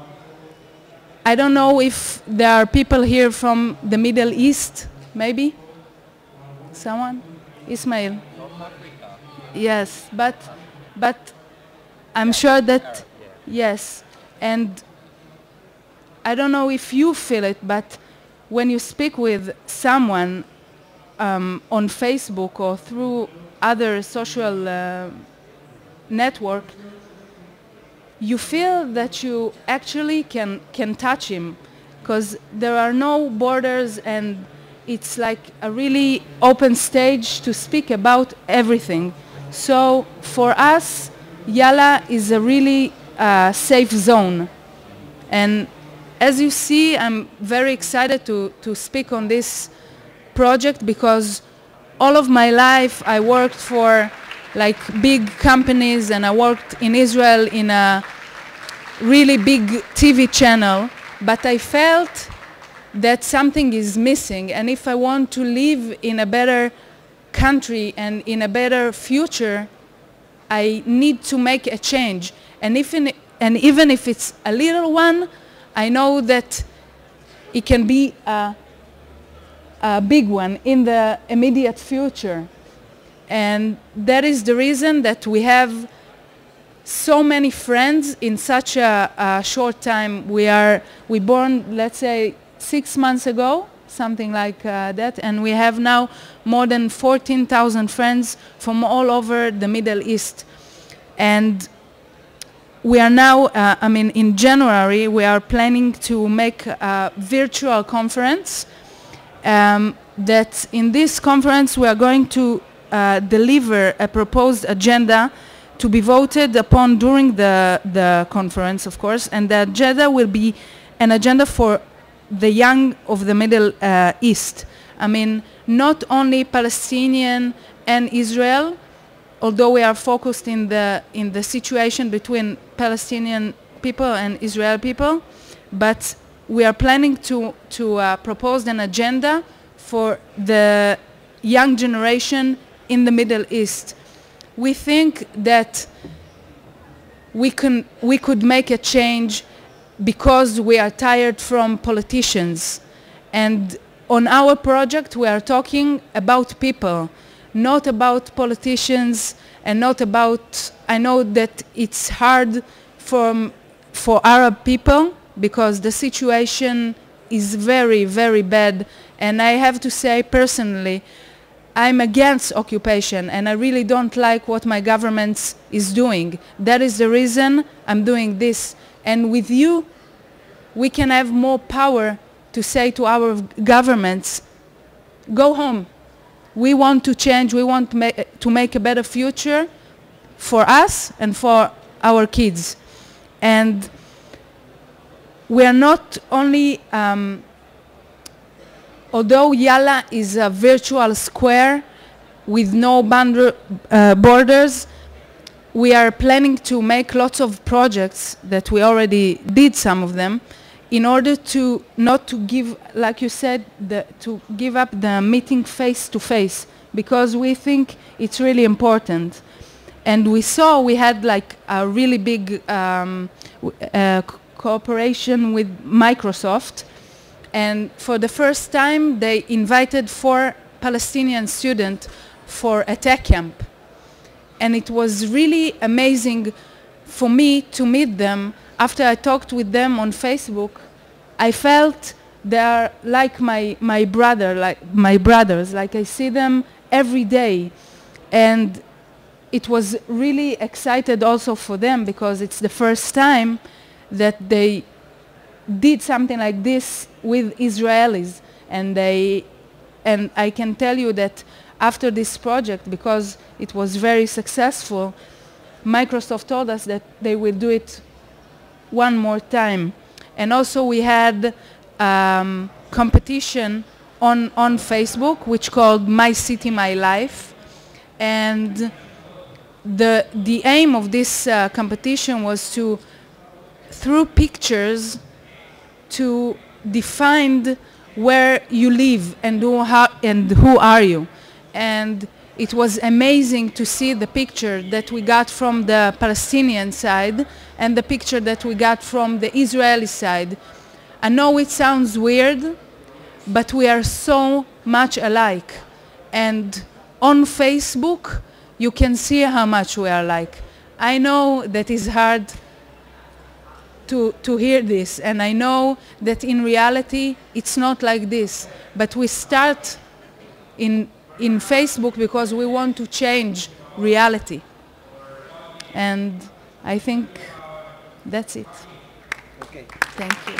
I don't know if there are people here from the Middle East, maybe? Someone? Ismail? North Africa. Yes, but, but I'm sure that, yes. And I don't know if you feel it, but when you speak with someone um, on Facebook or through other social uh, network, you feel that you actually can, can touch him, because there are no borders and it's like a really open stage to speak about everything. So for us, Yala is a really uh, safe zone. And as you see, I'm very excited to, to speak on this project because all of my life I worked for like big companies and I worked in Israel in a really big T V channel, but I felt that something is missing, and if I want to live in a better country and in a better future, I need to make a change. And, if in, and even if it's a little one, I know that it can be a, a big one in the immediate future. And that is the reason that we have so many friends in such a, a short time. We are, we born, let's say, six months ago, something like uh, that, and we have now more than fourteen thousand friends from all over the Middle East. And we are now, uh, I mean, in January, we are planning to make a virtual conference um, that in this conference we are going to uh, deliver a proposed agenda to be voted upon during the, the conference, of course, and the agenda will be an agenda for the young of the Middle uh, East. I mean, not only Palestinian and Israel, although we are focused in the, in the situation between Palestinian people and Israeli people, but we are planning to, to uh, propose an agenda for the young generation in the Middle East. We think that we can we could make a change because we are tired from politicians, and on our project we are talking about people, not about politicians, and not about, I know that it's hard for for Arab people because the situation is very, very bad, and I have to say personally, I'm against occupation, and I really don't like what my government is doing. That is the reason I'm doing this. And with you, we can have more power to say to our governments, go home. We want to change, we want to make, to make a better future for us and for our kids. And we are not only um, although Yalla is a virtual square with no boundar uh, borders, we are planning to make lots of projects that we already did some of them in order to not to give, like you said, the, to give up the meeting face to face, because we think it's really important. And we saw we had like a really big um, uh, cooperation with Microsoft. And for the first time, they invited four Palestinian students for a tech camp. And it was really amazing for me to meet them. After I talked with them on Facebook, I felt they are like my, my brother, like my brothers. Like I see them every day. And it was really excited also for them because it's the first time that they did something like this with Israelis, and they, and I can tell you that after this project, because it was very successful, Microsoft told us that they will do it one more time. And also we had um, competition on, on Facebook, which called My City, My Life, and the, the aim of this uh, competition was to, through pictures, to define where you live and who, and who are you. And it was amazing to see the picture that we got from the Palestinian side and the picture that we got from the Israeli side. I know it sounds weird, but we are so much alike. And on Facebook, you can see how much we are alike. I know that is hard To, to hear this, and I know that in reality it's not like this, but we start in, in Facebook because we want to change reality, and I think that's it. Okay. Thank you.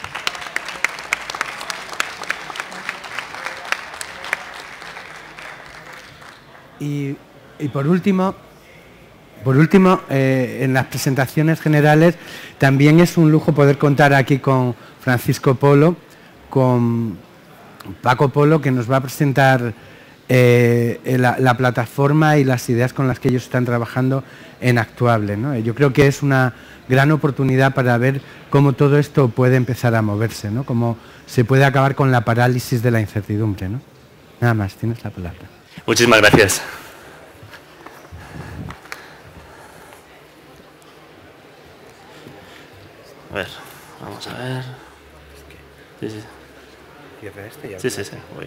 Y, y por último, Por último, eh, en las presentaciones generales también es un lujo poder contar aquí con Francisco Polo, con Paco Polo, que nos va a presentar eh, la, la plataforma y las ideas con las que ellos están trabajando en Actuable, ¿no? Yo creo que es una gran oportunidad para ver cómo todo esto puede empezar a moverse, ¿no? Cómo se puede acabar con la parálisis de la incertidumbre, ¿no? Nada más, tienes la palabra. Muchísimas gracias. A ver, vamos a ver. Sí, sí. Cierra este ya. Sí, sí, sí, voy.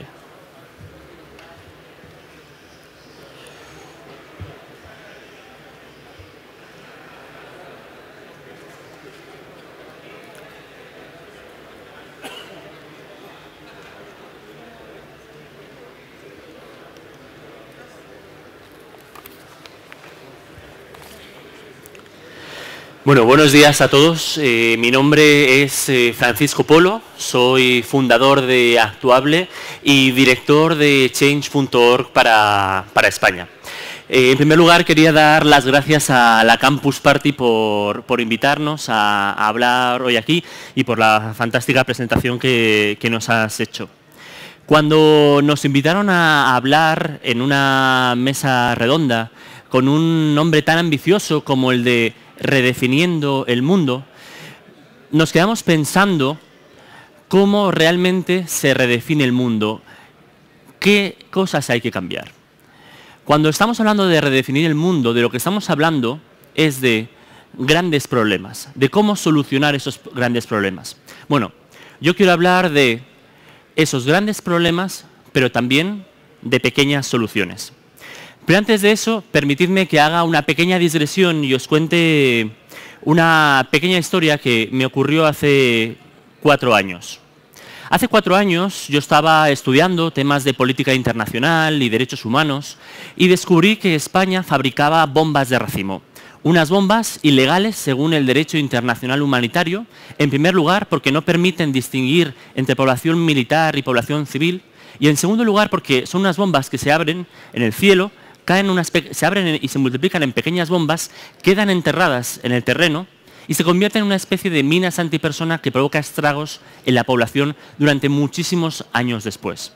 Bueno, buenos días a todos. Eh, mi nombre es eh, Francisco Polo, soy fundador de Actuable y director de change punto org para, para España. Eh, en primer lugar, quería dar las gracias a la Campus Party por, por invitarnos a, a hablar hoy aquí y por la fantástica presentación que, que nos has hecho. Cuando nos invitaron a hablar en una mesa redonda con un nombre tan ambicioso como el de Redefiniendo el Mundo, nos quedamos pensando cómo realmente se redefine el mundo, qué cosas hay que cambiar. Cuando estamos hablando de redefinir el mundo, de lo que estamos hablando es de grandes problemas, de cómo solucionar esos grandes problemas. Bueno, yo quiero hablar de esos grandes problemas, pero también de pequeñas soluciones. Pero antes de eso, permitidme que haga una pequeña digresión y os cuente una pequeña historia que me ocurrió hace cuatro años. Hace cuatro años yo estaba estudiando temas de política internacional y derechos humanos y descubrí que España fabricaba bombas de racimo. Unas bombas ilegales según el derecho internacional humanitario, en primer lugar porque no permiten distinguir entre población militar y población civil, y en segundo lugar porque son unas bombas que se abren en el cielo, caen unas se abren y se multiplican en pequeñas bombas, quedan enterradas en el terreno, y se convierte en una especie de minas antipersona que provoca estragos en la población durante muchísimos años después.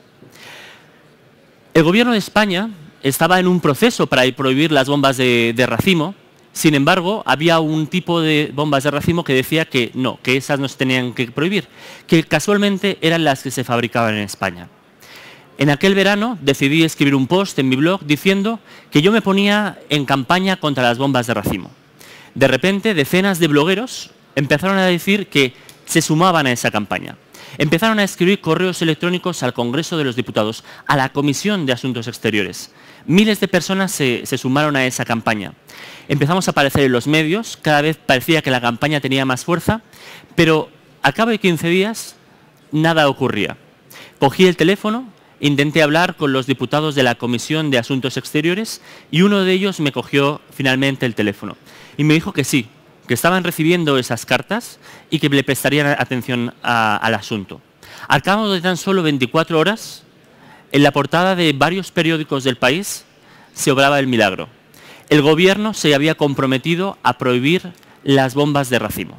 El gobierno de España estaba en un proceso para prohibir las bombas de, de racimo. Sin embargo, había un tipo de bombas de racimo que decía que no, que esas no se tenían que prohibir, que casualmente eran las que se fabricaban en España. En aquel verano decidí escribir un post en mi blog diciendo que yo me ponía en campaña contra las bombas de racimo. De repente, decenas de blogueros empezaron a decir que se sumaban a esa campaña. Empezaron a escribir correos electrónicos al Congreso de los Diputados, a la Comisión de Asuntos Exteriores. Miles de personas se, se sumaron a esa campaña. Empezamos a aparecer en los medios, cada vez parecía que la campaña tenía más fuerza, pero a cabo de quince días nada ocurría. Cogí el teléfono, intenté hablar con los diputados de la Comisión de Asuntos Exteriores y uno de ellos me cogió finalmente el teléfono. Y me dijo que sí, que estaban recibiendo esas cartas y que le prestarían atención a, al asunto. Al cabo de tan solo veinticuatro horas, en la portada de varios periódicos del país se obraba el milagro. El gobierno se había comprometido a prohibir las bombas de racimo.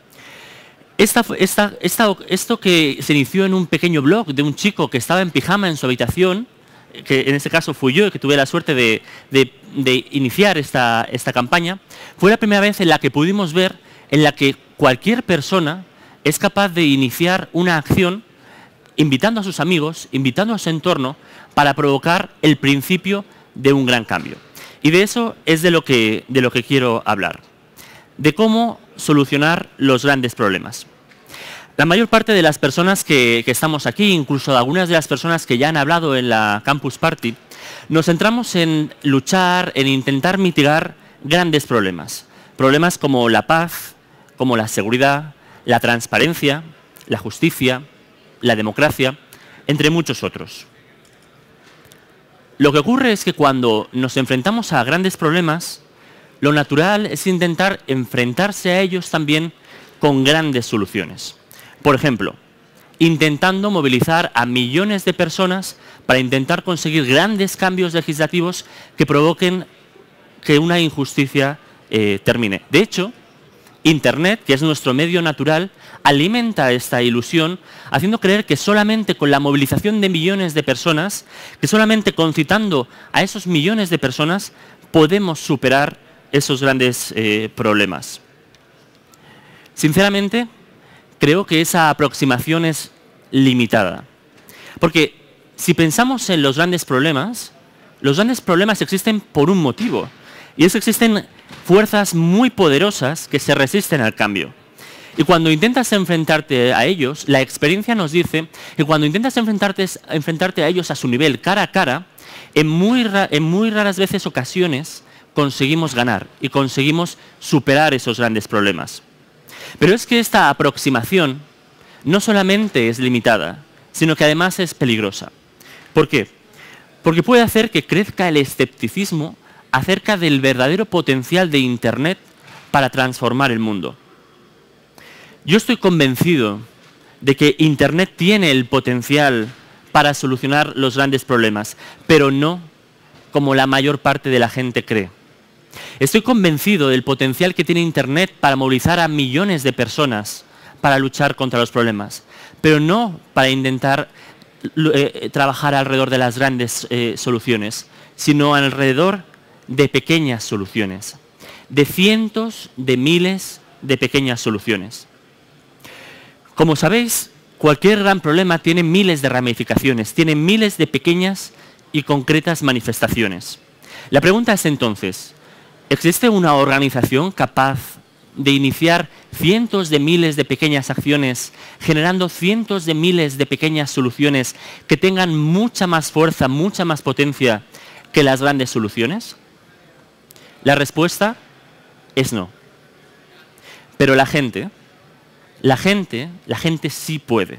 Esta, esta, esta, esto que se inició en un pequeño blog de un chico que estaba en pijama en su habitación, que en este caso fui yo, que tuve la suerte de, de, de iniciar esta, esta campaña, fue la primera vez en la que pudimos ver en la que cualquier persona es capaz de iniciar una acción invitando a sus amigos, invitando a su entorno para provocar el principio de un gran cambio. Y de eso es de lo que, de lo que quiero hablar, de cómo solucionar los grandes problemas. La mayor parte de las personas que, que estamos aquí, incluso algunas de las personas que ya han hablado en la Campus Party, nos centramos en luchar, en intentar mitigar grandes problemas. Problemas como la paz, como la seguridad, la transparencia, la justicia, la democracia, entre muchos otros. Lo que ocurre es que cuando nos enfrentamos a grandes problemas, lo natural es intentar enfrentarse a ellos también con grandes soluciones. Por ejemplo, intentando movilizar a millones de personas para intentar conseguir grandes cambios legislativos que provoquen que una injusticia eh, termine. De hecho, Internet, que es nuestro medio natural, alimenta esta ilusión, haciendo creer que solamente con la movilización de millones de personas, que solamente concitando a esos millones de personas, podemos superar esos grandes eh, problemas. Sinceramente, creo que esa aproximación es limitada. Porque si pensamos en los grandes problemas, los grandes problemas existen por un motivo. Y es que existen fuerzas muy poderosas que se resisten al cambio. Y cuando intentas enfrentarte a ellos, la experiencia nos dice que cuando intentas enfrentarte, enfrentarte a ellos a su nivel, cara a cara, en muy, en muy raras veces, ocasiones, conseguimos ganar y conseguimos superar esos grandes problemas. Pero es que esta aproximación no solamente es limitada, sino que además es peligrosa. ¿Por qué? Porque puede hacer que crezca el escepticismo acerca del verdadero potencial de Internet para transformar el mundo. Yo estoy convencido de que Internet tiene el potencial para solucionar los grandes problemas, pero no como la mayor parte de la gente cree. Estoy convencido del potencial que tiene Internet para movilizar a millones de personas para luchar contra los problemas, pero no para intentar eh, trabajar alrededor de las grandes eh, soluciones, sino alrededor de pequeñas soluciones, de cientos de miles de pequeñas soluciones. Como sabéis, cualquier gran problema tiene miles de ramificaciones, tiene miles de pequeñas y concretas manifestaciones. La pregunta es entonces, ¿existe una organización capaz de iniciar cientos de miles de pequeñas acciones, generando cientos de miles de pequeñas soluciones que tengan mucha más fuerza, mucha más potencia que las grandes soluciones? La respuesta es no. Pero la gente, la gente, la gente sí puede.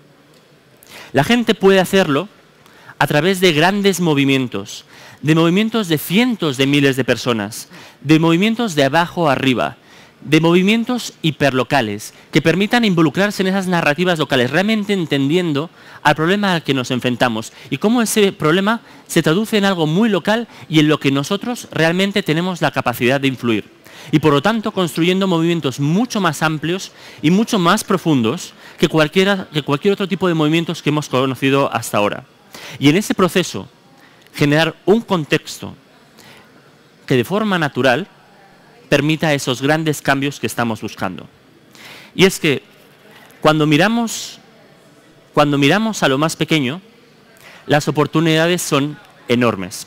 La gente puede hacerlo a través de grandes movimientos, de movimientos de cientos de miles de personas, de movimientos de abajo a arriba, de movimientos hiperlocales que permitan involucrarse en esas narrativas locales, realmente entendiendo al problema al que nos enfrentamos y cómo ese problema se traduce en algo muy local y en lo que nosotros realmente tenemos la capacidad de influir. Y por lo tanto construyendo movimientos mucho más amplios y mucho más profundos que, cualquiera, que cualquier otro tipo de movimientos que hemos conocido hasta ahora. Y en ese proceso generar un contexto que de forma natural permita esos grandes cambios que estamos buscando. Y es que cuando miramos, cuando miramos a lo más pequeño, las oportunidades son enormes.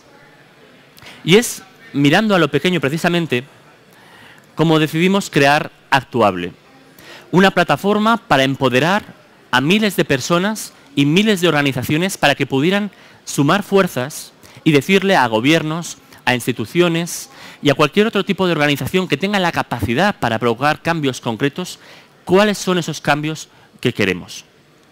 Y es mirando a lo pequeño precisamente como decidimos crear Actuable, una plataforma para empoderar a miles de personas y miles de organizaciones para que pudieran sumar fuerzas y decirle a gobiernos, a instituciones y a cualquier otro tipo de organización que tenga la capacidad para provocar cambios concretos, cuáles son esos cambios que queremos.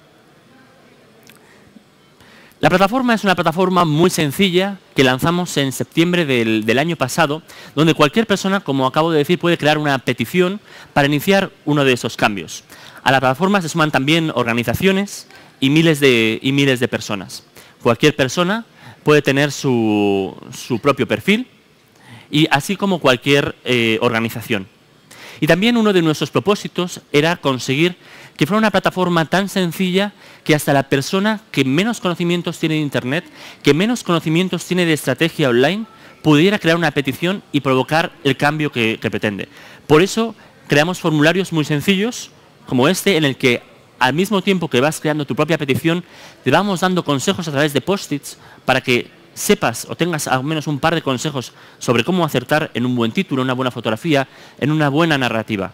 La plataforma es una plataforma muy sencilla que lanzamos en septiembre del, del año pasado, donde cualquier persona, como acabo de decir, puede crear una petición para iniciar uno de esos cambios. A la plataforma se suman también organizaciones y miles de, y miles de personas. Cualquier persona puede tener su, su propio perfil, y así como cualquier eh, organización. Y también uno de nuestros propósitos era conseguir que fuera una plataforma tan sencilla que hasta la persona que menos conocimientos tiene de Internet, que menos conocimientos tiene de estrategia online, pudiera crear una petición y provocar el cambio que, que pretende. Por eso creamos formularios muy sencillos, como este, en el que al mismo tiempo que vas creando tu propia petición, te vamos dando consejos a través de post-its para que sepas o tengas al menos un par de consejos sobre cómo acertar en un buen título, en una buena fotografía, en una buena narrativa.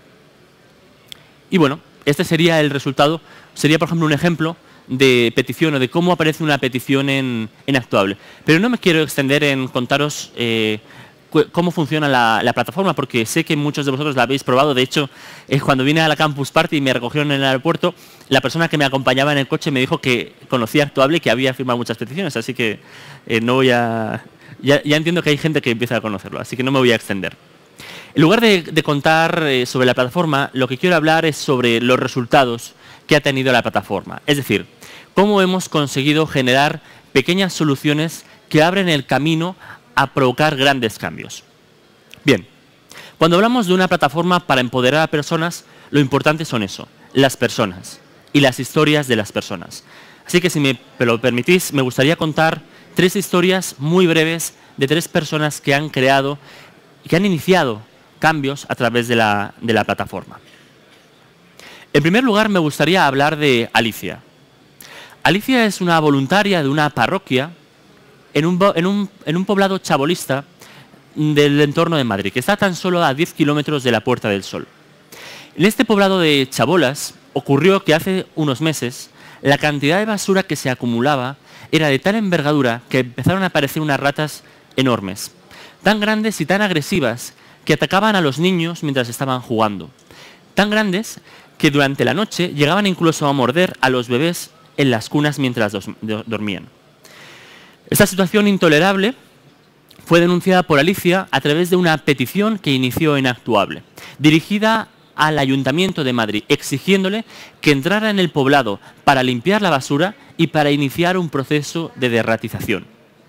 Y bueno, este sería el resultado, sería por ejemplo un ejemplo de petición o de cómo aparece una petición en, en Actuable. Pero no me quiero extender en contaros eh, cómo funciona la, la plataforma, porque sé que muchos de vosotros la habéis probado. De hecho, eh, cuando vine a la Campus Party y me recogieron en el aeropuerto, la persona que me acompañaba en el coche me dijo que conocía Actuable y que había firmado muchas peticiones, así que eh, no voy a... Ya, ya entiendo que hay gente que empieza a conocerlo, así que no me voy a extender. En lugar de, de contar eh, sobre la plataforma, lo que quiero hablar es sobre los resultados que ha tenido la plataforma. Es decir, cómo hemos conseguido generar pequeñas soluciones que abren el camino a provocar grandes cambios. Bien, cuando hablamos de una plataforma para empoderar a personas, lo importante son eso, las personas y las historias de las personas. Así que si me lo permitís, me gustaría contar tres historias muy breves de tres personas que han creado y que han iniciado cambios a través de la, de la plataforma. En primer lugar, me gustaría hablar de Alicia. Alicia es una voluntaria de una parroquia en un, en un, en un poblado chabolista del entorno de Madrid, que está tan solo a diez kilómetros de la Puerta del Sol. En este poblado de chabolas ocurrió que hace unos meses la cantidad de basura que se acumulaba era de tal envergadura que empezaron a aparecer unas ratas enormes, tan grandes y tan agresivas que atacaban a los niños mientras estaban jugando, tan grandes que durante la noche llegaban incluso a morder a los bebés en las cunas mientras dormían. Esta situación intolerable fue denunciada por Alicia a través de una petición que inició en Actuable, dirigida al Ayuntamiento de Madrid, exigiéndole que entrara en el poblado para limpiar la basura y para iniciar un proceso de derratización.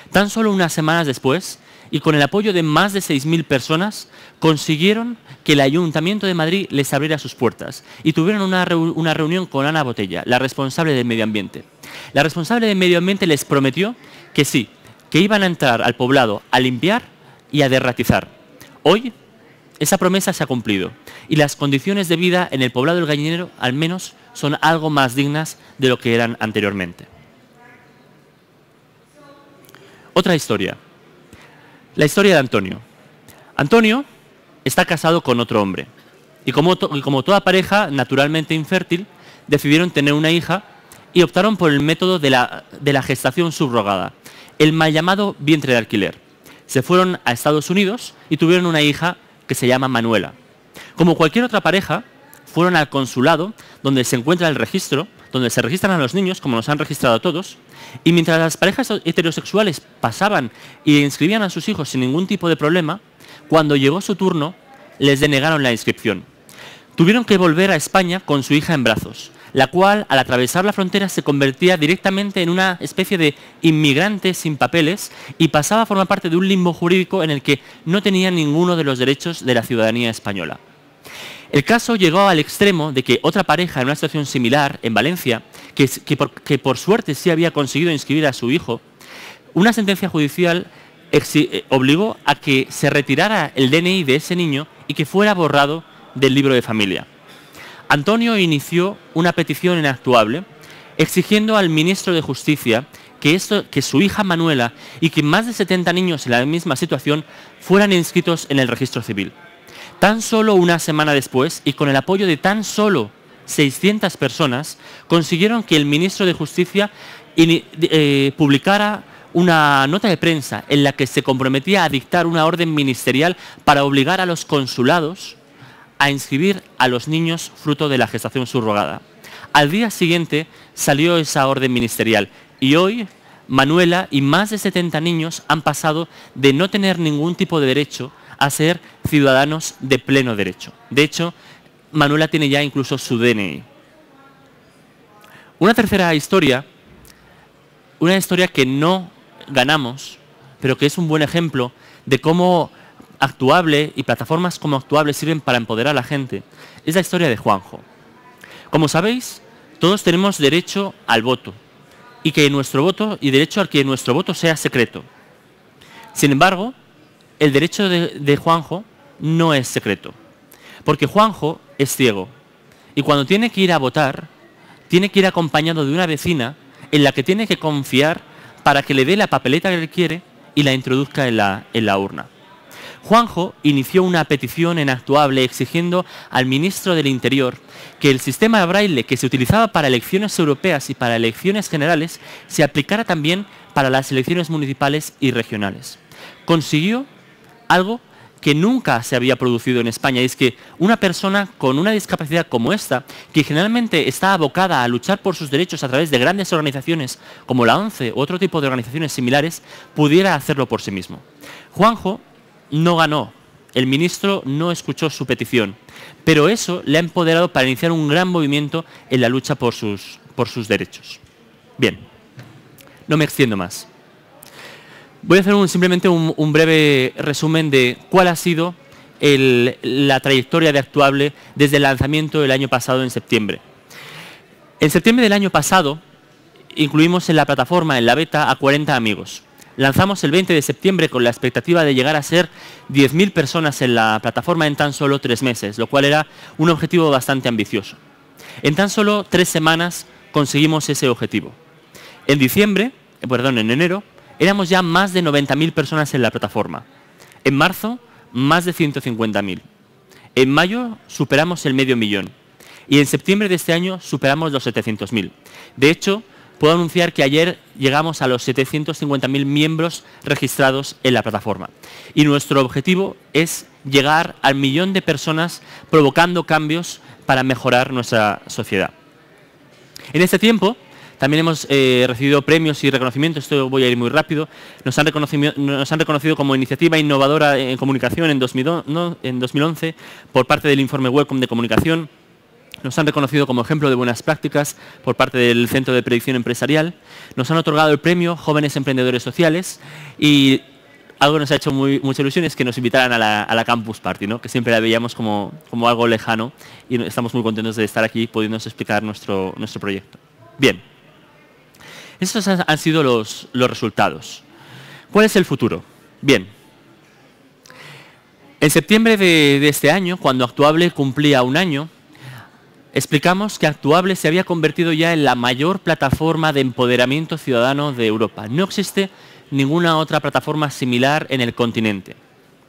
Tan solo unas semanas después, y con el apoyo de más de seis mil personas, consiguieron que el Ayuntamiento de Madrid les abriera sus puertas y tuvieron una, reu una reunión con Ana Botella, la responsable del medio ambiente. La responsable del medio ambiente les prometió que sí, que iban a entrar al poblado a limpiar y a derratizar. Hoy, esa promesa se ha cumplido y las condiciones de vida en el poblado del Gallinero, al menos, son algo más dignas de lo que eran anteriormente. Otra historia. La historia de Antonio. Antonio está casado con otro hombre y como, to y como toda pareja naturalmente infértil, decidieron tener una hija y optaron por el método de la, de la gestación subrogada, el mal llamado vientre de alquiler. Se fueron a Estados Unidos y tuvieron una hija que se llama Manuela. Como cualquier otra pareja, fueron al consulado donde se encuentra el registro, donde se registran a los niños, como nos han registrado a todos, y mientras las parejas heterosexuales pasaban y inscribían a sus hijos sin ningún tipo de problema, cuando llegó su turno, les denegaron la inscripción. Tuvieron que volver a España con su hija en brazos, la cual, al atravesar la frontera, se convertía directamente en una especie de inmigrante sin papeles y pasaba a formar parte de un limbo jurídico en el que no tenía ninguno de los derechos de la ciudadanía española. El caso llegó al extremo de que otra pareja en una situación similar, en Valencia, que, que, por, que por suerte sí había conseguido inscribir a su hijo, una sentencia judicial exi- obligó a que se retirara el D N I de ese niño y que fuera borrado del libro de familia. Antonio inició una petición inactuable exigiendo al ministro de Justicia que, esto, que su hija Manuela y que más de setenta niños en la misma situación fueran inscritos en el registro civil. Tan solo una semana después, y con el apoyo de tan solo seiscientas personas, consiguieron que el ministro de Justicia eh, publicara una nota de prensa en la que se comprometía a dictar una orden ministerial para obligar a los consulados a inscribir a los niños fruto de la gestación subrogada. Al día siguiente salió esa orden ministerial y hoy Manuela y más de setenta niños han pasado de no tener ningún tipo de derecho a ser ciudadanos de pleno derecho. De hecho, Manuela tiene ya incluso su D N I. Una tercera historia, una historia que no ganamos, pero que es un buen ejemplo de cómo Actuable y plataformas como Actuable sirven para empoderar a la gente, es la historia de Juanjo. Como sabéis, todos tenemos derecho al voto y que nuestro voto y derecho a que nuestro voto sea secreto. Sin embargo, el derecho de, de Juanjo no es secreto, porque Juanjo es ciego y cuando tiene que ir a votar, tiene que ir acompañado de una vecina en la que tiene que confiar para que le dé la papeleta que él quiere y la introduzca en la, en la urna. Juanjo inició una petición en Actuable exigiendo al ministro del Interior que el sistema de braille que se utilizaba para elecciones europeas y para elecciones generales se aplicara también para las elecciones municipales y regionales. Consiguió algo que nunca se había producido en España, y es que una persona con una discapacidad como esta, que generalmente está abocada a luchar por sus derechos a través de grandes organizaciones como la ONCE u otro tipo de organizaciones similares, pudiera hacerlo por sí mismo. Juanjo no ganó, el ministro no escuchó su petición, pero eso le ha empoderado para iniciar un gran movimiento en la lucha por sus, por sus derechos. Bien, no me extiendo más. Voy a hacer un, simplemente un, un breve resumen de cuál ha sido el, la trayectoria de Actuable desde el lanzamiento del año pasado en septiembre. En septiembre del año pasado incluimos en la plataforma, en la beta, a cuarenta amigos. Lanzamos el veinte de septiembre con la expectativa de llegar a ser diez mil personas en la plataforma en tan solo tres meses, lo cual era un objetivo bastante ambicioso. En tan solo tres semanas conseguimos ese objetivo. En diciembre, eh, perdón, en enero, éramos ya más de noventa mil personas en la plataforma. En marzo, más de ciento cincuenta mil. En mayo superamos el medio millón. Y en septiembre de este año superamos los setecientos mil. De hecho, puedo anunciar que ayer llegamos a los setecientos cincuenta mil miembros registrados en la plataforma. Y nuestro objetivo es llegar al millón de personas provocando cambios para mejorar nuestra sociedad. En este tiempo, también hemos eh, recibido premios y reconocimientos, esto voy a ir muy rápido. Nos han reconocido, nos han reconocido como iniciativa innovadora en comunicación en dos mil once por parte del informe Welcome de Comunicación. Nos han reconocido como ejemplo de buenas prácticas por parte del Centro de Predicción Empresarial. Nos han otorgado el premio Jóvenes Emprendedores Sociales y algo nos ha hecho muy, mucha ilusión es que nos invitaran a la, a la Campus Party, ¿no? Que siempre la veíamos como, como algo lejano y estamos muy contentos de estar aquí pudiéndonos explicar nuestro, nuestro proyecto. Bien, estos han, han sido los, los resultados. ¿Cuál es el futuro? Bien, en septiembre de, de este año, cuando Actuable cumplía un año, explicamos que Actuable se había convertido ya en la mayor plataforma de empoderamiento ciudadano de Europa. No existe ninguna otra plataforma similar en el continente.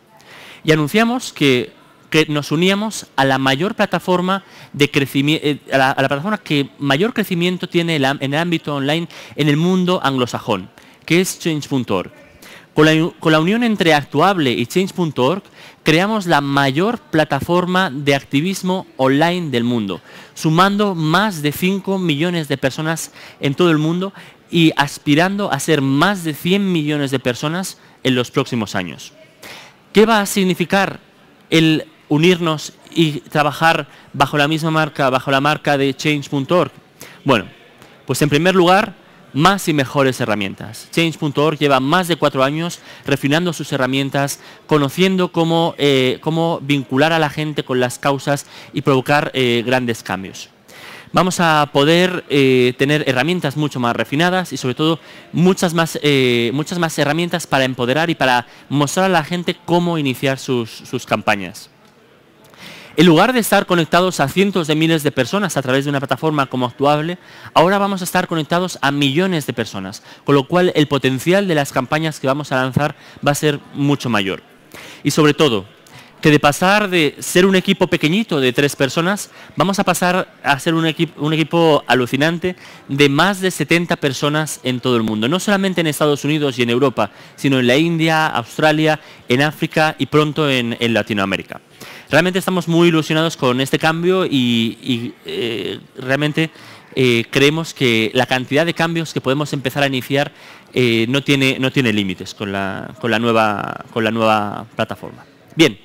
Y anunciamos que, que nos uníamos a la mayor plataforma de crecimiento, a la, a la plataforma que mayor crecimiento tiene el, en el ámbito online en el mundo anglosajón, que es change punto org. Con la, con la unión entre Actuable y change punto org creamos la mayor plataforma de activismo online del mundo, sumando más de cinco millones de personas en todo el mundo y aspirando a ser más de cien millones de personas en los próximos años. ¿Qué va a significar el unirnos y trabajar bajo la misma marca, bajo la marca de change punto org? Bueno, pues en primer lugar, más y mejores herramientas. change punto org lleva más de cuatro años refinando sus herramientas, conociendo cómo, eh, cómo vincular a la gente con las causas y provocar eh, grandes cambios. Vamos a poder eh, tener herramientas mucho más refinadas y sobre todo muchas más, eh, muchas más herramientas para empoderar y para mostrar a la gente cómo iniciar sus, sus campañas. En lugar de estar conectados a cientos de miles de personas a través de una plataforma como Actuable, ahora vamos a estar conectados a millones de personas, con lo cual el potencial de las campañas que vamos a lanzar va a ser mucho mayor. Y sobre todo, que de pasar de ser un equipo pequeñito de tres personas, vamos a pasar a ser un equipo, un equipo alucinante de más de setenta personas en todo el mundo. No solamente en Estados Unidos y en Europa, sino en la India, Australia, en África y pronto en, en Latinoamérica. Realmente estamos muy ilusionados con este cambio y, y eh, realmente eh, creemos que la cantidad de cambios que podemos empezar a iniciar eh, no tiene, no tiene límites con la, con la nueva, con la nueva plataforma. Bien.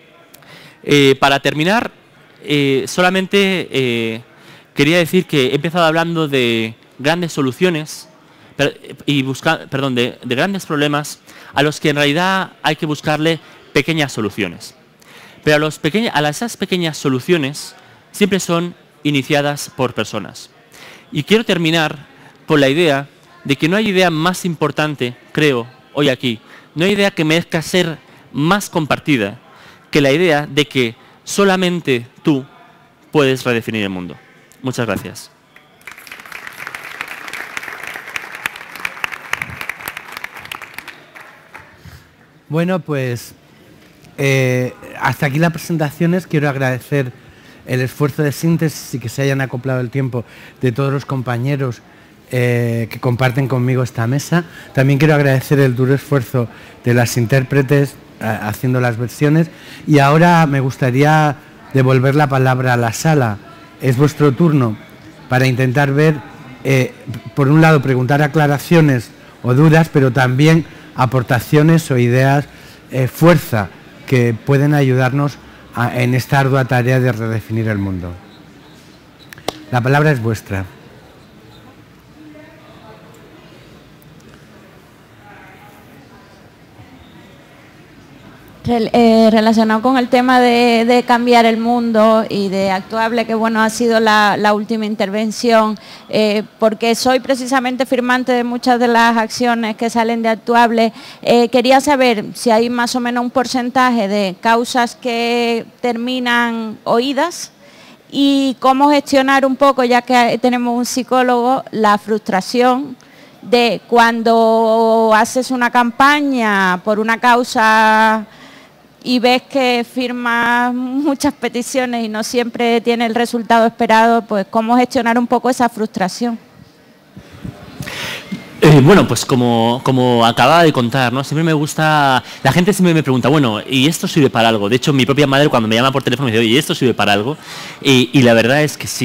Eh, para terminar, eh, solamente eh, quería decir que he empezado hablando de grandes soluciones per, y buscar, perdón, de, de grandes problemas a los que en realidad hay que buscarle pequeñas soluciones. Pero a, los pequeña, a esas pequeñas soluciones siempre son iniciadas por personas. Y quiero terminar con la idea de que no hay idea más importante, creo, hoy aquí, no hay idea que merezca ser más compartida que la idea de que solamente tú puedes redefinir el mundo. Muchas gracias. Bueno, pues eh, hasta aquí las presentaciones. Quiero agradecer el esfuerzo de síntesis y que se hayan acoplado el tiempo de todos los compañeros eh, que comparten conmigo esta mesa. También quiero agradecer el duro esfuerzo de las intérpretes haciendo las versiones y ahora me gustaría devolver la palabra a la sala. Es vuestro turno para intentar ver, eh, por un lado, preguntar aclaraciones o dudas, pero también aportaciones o ideas, eh, fuerza, que pueden ayudarnos a, en esta ardua tarea de redefinir el mundo. La palabra es vuestra. Eh, relacionado con el tema de, de cambiar el mundo y de Actuable, que bueno, ha sido la, la última intervención, eh, porque soy precisamente firmante de muchas de las acciones que salen de Actuable. Eh, quería saber si hay más o menos un porcentaje de causas que terminan oídas y cómo gestionar un poco, ya que tenemos un psicólogo, la frustración de cuando haces una campaña por una causa y ves que firmas muchas peticiones y no siempre tiene el resultado esperado, pues cómo gestionar un poco esa frustración. Eh, bueno, pues como, como acababa de contar, ¿no? Siempre me gusta, la gente siempre me pregunta, bueno, ¿y esto sirve para algo? De hecho, mi propia madre cuando me llama por teléfono me dice, oye, ¿y esto sirve para algo? Y, y la verdad es que sí.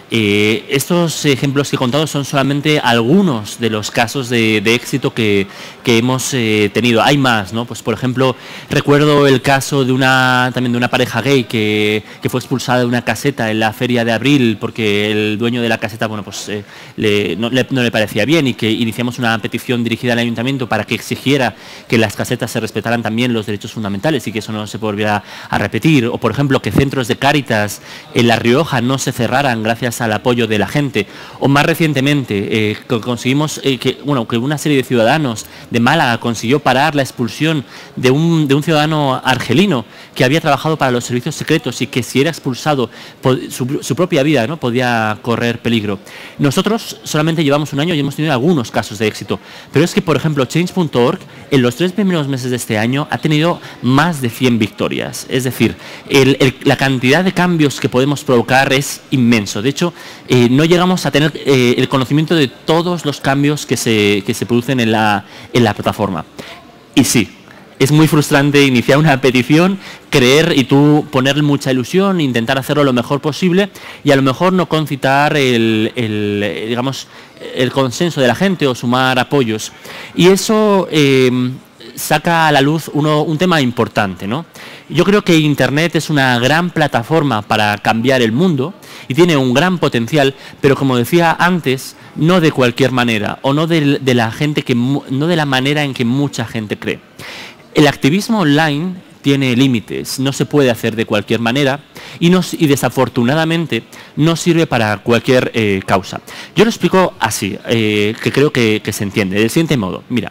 Eh, estos ejemplos que he contado son solamente algunos de los casos de, de éxito que, que hemos eh, tenido. Hay más, ¿no? Pues por ejemplo, recuerdo el caso de una también de una pareja gay que, que fue expulsada de una caseta en la feria de abril porque el dueño de la caseta, bueno, pues eh, le, no, le, no le parecía bien, y que iniciamos una petición dirigida al ayuntamiento para que exigiera que en las casetas se respetaran también los derechos fundamentales y que eso no se volviera a repetir. O por ejemplo, que centros de Cáritas en La Rioja no se cerraran gracias al apoyo de la gente. O más recientemente eh, conseguimos eh, que, bueno, que una serie de ciudadanos de Málaga consiguió parar la expulsión de un, de un ciudadano argelino que había trabajado para los servicios secretos y que si era expulsado su, su propia vida, ¿no?, podía correr peligro. Nosotros solamente llevamos un año y hemos tenido algunos casos de éxito, pero es que por ejemplo change punto org en los tres primeros meses de este año ha tenido más de cien victorias. Es decir, el, el, la cantidad de cambios que podemos provocar es inmenso. De hecho, eh, no llegamos a tener eh, el conocimiento de todos los cambios que se, que se producen en la, en la plataforma. Y sí, es muy frustrante iniciar una petición, creer y tú ponerle mucha ilusión, intentar hacerlo lo mejor posible y a lo mejor no concitar el, el, digamos, el consenso de la gente o sumar apoyos. Y eso eh, saca a la luz uno, un tema importante, ¿no? Yo creo que Internet es una gran plataforma para cambiar el mundo y tiene un gran potencial, pero como decía antes, no de cualquier manera o no de, de la gente que no de la manera en que mucha gente cree. El activismo online tiene límites, no se puede hacer de cualquier manera y, no, y desafortunadamente no sirve para cualquier eh, causa. Yo lo explico así, eh, que creo que, que se entiende, del siguiente modo. Mira,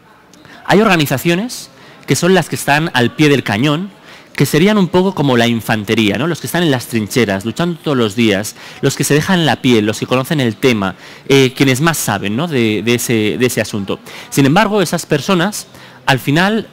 hay organizaciones que son las que están al pie del cañón, que serían un poco como la infantería, ¿no? Los que están en las trincheras, luchando todos los días, los que se dejan la piel, los que conocen el tema, eh, quienes más saben, ¿no?, de, de, ese, de ese asunto. Sin embargo, esas personas al final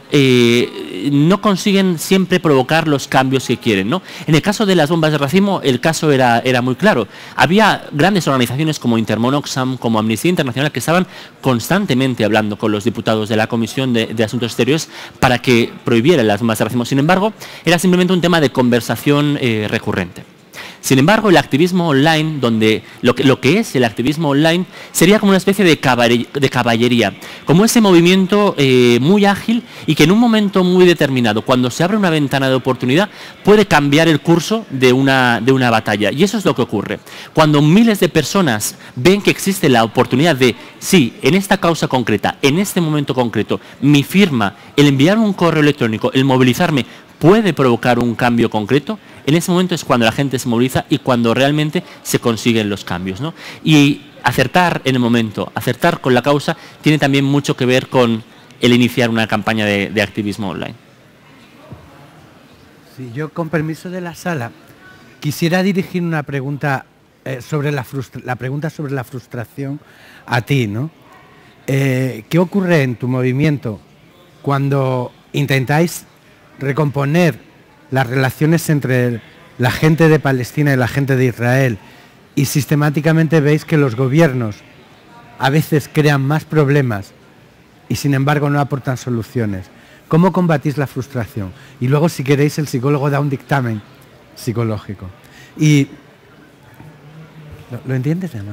eh, no consiguen siempre provocar los cambios que quieren, ¿no? En el caso de las bombas de racimo, el caso era, era muy claro. Había grandes organizaciones como Intermon Oxfam, como Amnistía Internacional, que estaban constantemente hablando con los diputados de la Comisión de, de Asuntos Exteriores para que prohibieran las bombas de racimo. Sin embargo, era simplemente un tema de conversación eh, recurrente. Sin embargo, el activismo online, donde lo que, lo que es el activismo online, sería como una especie de, de caballería, como ese movimiento eh, muy ágil y que en un momento muy determinado, cuando se abre una ventana de oportunidad, puede cambiar el curso de una, de una batalla. Y eso es lo que ocurre. Cuando miles de personas ven que existe la oportunidad de, sí, en esta causa concreta, en este momento concreto, mi firma, el enviar un correo electrónico, el movilizarme, puede provocar un cambio concreto, en ese momento es cuando la gente se moviliza y cuando realmente se consiguen los cambios, ¿no? Y acertar en el momento, acertar con la causa, tiene también mucho que ver con el iniciar una campaña de, de activismo online. Sí, yo, con permiso de la sala, quisiera dirigir una pregunta, eh, sobre la, la pregunta sobre la frustración a ti, ¿no? Eh, ¿Qué ocurre en tu movimiento cuando intentáis recomponer las relaciones entre la gente de Palestina y la gente de Israel y sistemáticamente veis que los gobiernos a veces crean más problemas y sin embargo no aportan soluciones? ¿Cómo combatís la frustración? Y luego, si queréis, el psicólogo da un dictamen psicológico. Y ¿lo, ¿lo entiendes, Emma?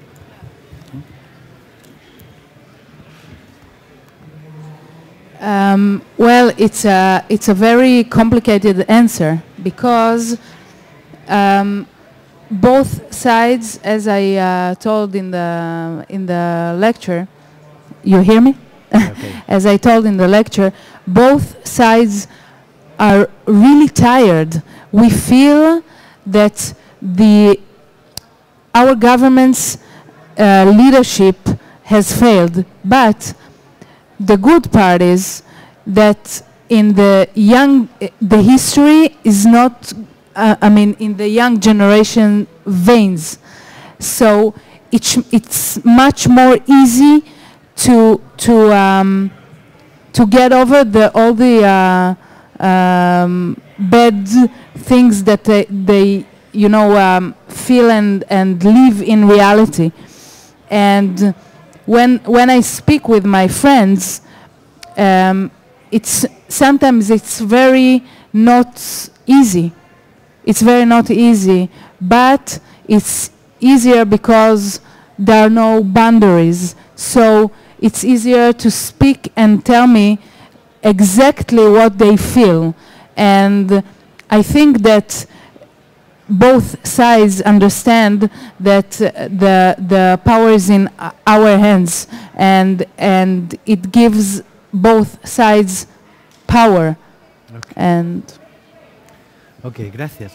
Um, well, it's a, it's a very complicated answer because um, both sides, as I uh, told in the, in the lecture, you hear me? Okay. As I told in the lecture, both sides are really tired. We feel that the, our government's uh, leadership has failed, but the good part is that in the young, the history is not, uh, I mean, in the young generation veins. So it's, it's much more easy to, to, um, to get over the, all the uh, um, bad things that they, they you know, um, feel and, and live in reality. And When, when I speak with my friends, um, it's, sometimes it's very not easy. It's very not easy, but it's easier because there are no boundaries. So it's easier to speak and tell me exactly what they feel. And I think that both sides understand that uh, the the power is in our hands, and and it gives both sides power. Okay. And Okay, gracias.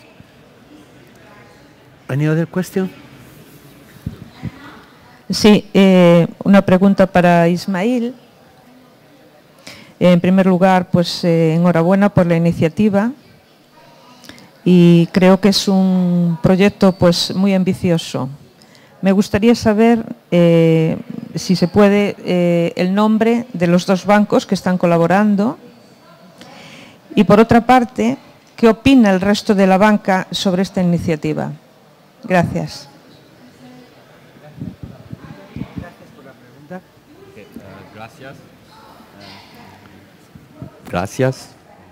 Any other question? Sí, eh, una pregunta para Ismail. En primer lugar, pues eh, enhorabuena por la iniciativa. Y creo que es un proyecto pues muy ambicioso. Me gustaría saber eh, si se puede eh, el nombre de los dos bancos que están colaborando y, por otra parte, ¿qué opina el resto de la banca sobre esta iniciativa? Gracias. Gracias por la pregunta. Okay, uh, gracias. Uh, gracias.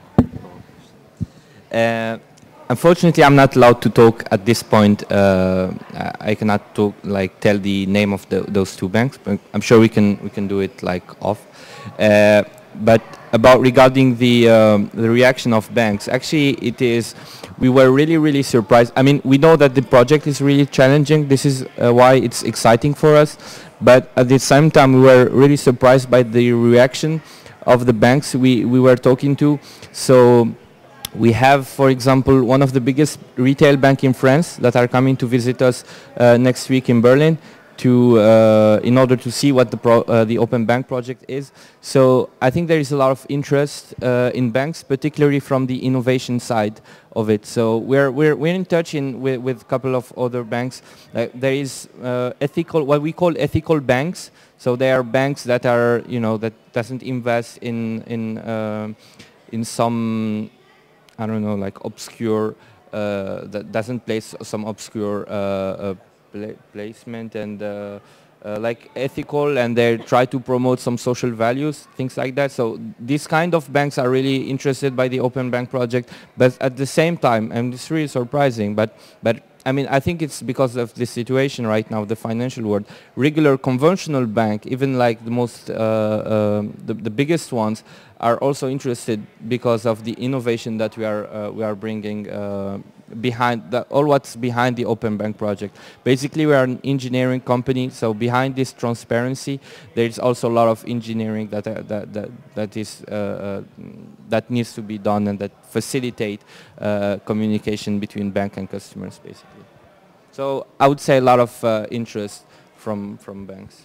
Uh, Unfortunately, I'm not allowed to talk at this point. Uh, I cannot talk, like, tell the name of the, those two banks, but I'm sure we can we can do it like off. Uh, but about regarding the um, the reaction of banks, actually, it is. We were really really surprised. I mean, we know that the project is really challenging. This is uh, why it's exciting for us. But at the same time, we were really surprised by the reaction of the banks we we were talking to. So. We have, for example, one of the biggest retail banks in France that are coming to visit us uh, next week in Berlin to, uh, in order to see what the, pro uh, the Open Bank project is. So I think there is a lot of interest uh, in banks, particularly from the innovation side of it. So we're, we're, we're in touch in, with, with a couple of other banks. Uh, there is uh, ethical, what we call ethical banks. So they are banks that are, you know, that doesn't invest in, in, uh, in some, I don't know, like obscure, uh, that doesn't place some obscure uh, uh, pla placement and uh, uh, like ethical, and they try to promote some social values, things like that. So these kind of banks are really interested by the Open Bank project, but at the same time, and it's really surprising, but but I mean, I think it's because of the situation right now, the financial world. Regular conventional bank, even like the most, uh, uh, the, the biggest ones, are also interested because of the innovation that we are uh, we are bringing uh, behind the, all what's behind the Open Bank project. Basically, we are an engineering company, so behind this transparency, there is also a lot of engineering that uh, that, that that is uh, uh, that needs to be done and that facilitate uh, communication between bank and customers, basically. So I would say a lot of uh, interest from from banks.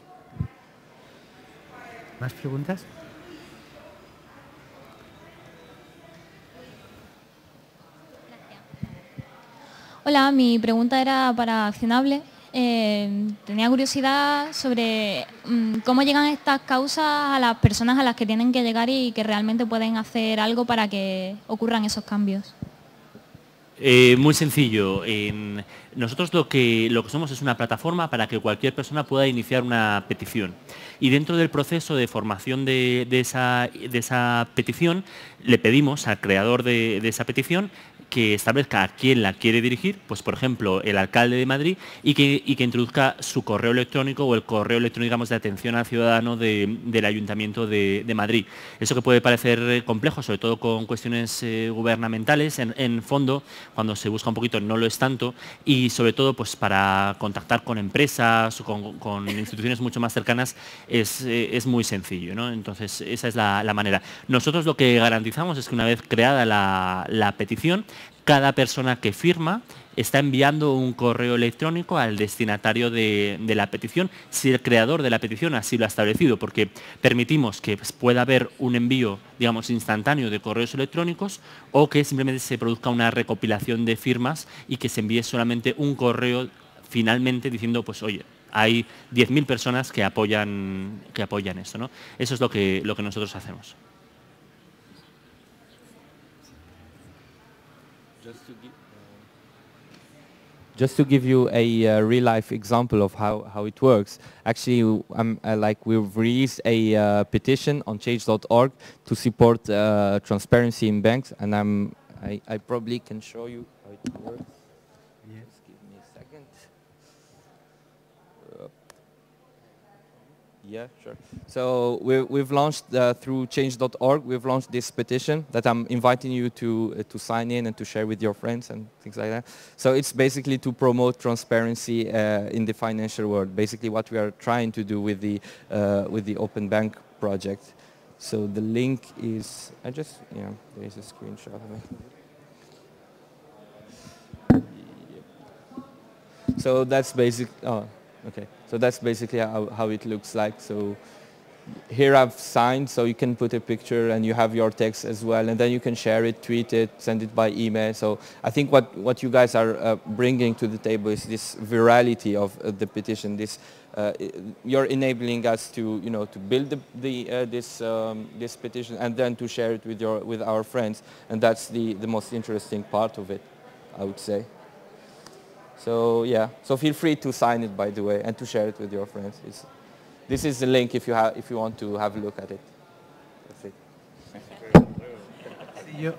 ¿Más preguntas? Hola, mi pregunta era para Accionable. Eh, tenía curiosidad sobre mmm, cómo llegan estas causas a las personas a las que tienen que llegar y que realmente pueden hacer algo para que ocurran esos cambios. Eh, muy sencillo. Eh, nosotros lo que, lo que somos es una plataforma para que cualquier persona pueda iniciar una petición. Y dentro del proceso de formación de, de, esa, de esa petición, le pedimos al creador de, de esa petición que establezca a quién la quiere dirigir, pues por ejemplo el alcalde de Madrid, y que, y que introduzca su correo electrónico o el correo electrónico, digamos, de atención al ciudadano de, del Ayuntamiento de, de Madrid. Eso que puede parecer complejo, sobre todo con cuestiones eh, gubernamentales, en, en fondo, cuando se busca un poquito no lo es tanto, y sobre todo pues para contactar con empresas o con, con instituciones mucho más cercanas es, eh, es muy sencillo, ¿no? Entonces esa es la, la manera. Nosotros lo que garantizamos es que una vez creada la, la petición, cada persona que firma está enviando un correo electrónico al destinatario de, de la petición, si el creador de la petición así lo ha establecido, porque permitimos que pueda haber un envío, digamos, instantáneo de correos electrónicos, o que simplemente se produzca una recopilación de firmas y que se envíe solamente un correo finalmente diciendo, pues oye, hay diez mil personas que apoyan, que apoyan esto, ¿no? Eso es lo que, lo que nosotros hacemos. Just to give, uh, just to give you a uh, real-life example of how, how it works, actually, um, uh, like we've released a uh, petition on change dot org to support uh, transparency in banks, and I'm, I, I probably can show you how it works. Yeah. Just give me a second. Yeah, sure. So we, we've launched uh, through change dot org, we've launched this petition that I'm inviting you to, uh, to sign in and to share with your friends and things like that. So it's basically to promote transparency uh, in the financial world, basically what we are trying to do with the, uh, with the Open Bank project. So the link is, I just, yeah, there is a screenshot of it. Yep. So that's basic, oh. Okay, so that's basically how, how it looks like. So here I've signed, so you can put a picture and you have your text as well, and then you can share it, tweet it, send it by email. So I think what, what you guys are uh, bringing to the table is this virality of uh, the petition. This uh, you're enabling us to, you know, to build the, the uh, this um, this petition and then to share it with your with our friends, and that's the the most interesting part of it, I would say. So yeah, so feel free to sign it, by the way, and to share it with your friends. It's, this is the link if you, ha if you want to have a look at it. That's it. Yo,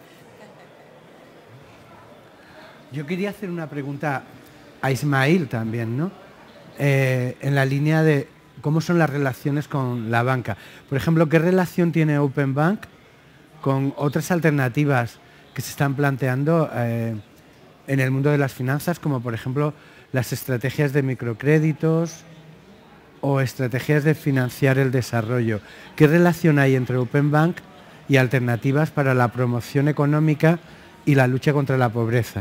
yo quería hacer una pregunta a Ismail también, ¿no? Eh, en la línea de cómo son las relaciones con la banca. Por ejemplo, ¿qué relación tiene Open Bank con otras alternativas que se están planteando eh, en el mundo de las finanzas, como por ejemplo las estrategias de microcréditos o estrategias de financiar el desarrollo? ¿Qué relación hay entre Open Bank y alternativas para la promoción económica y la lucha contra la pobreza?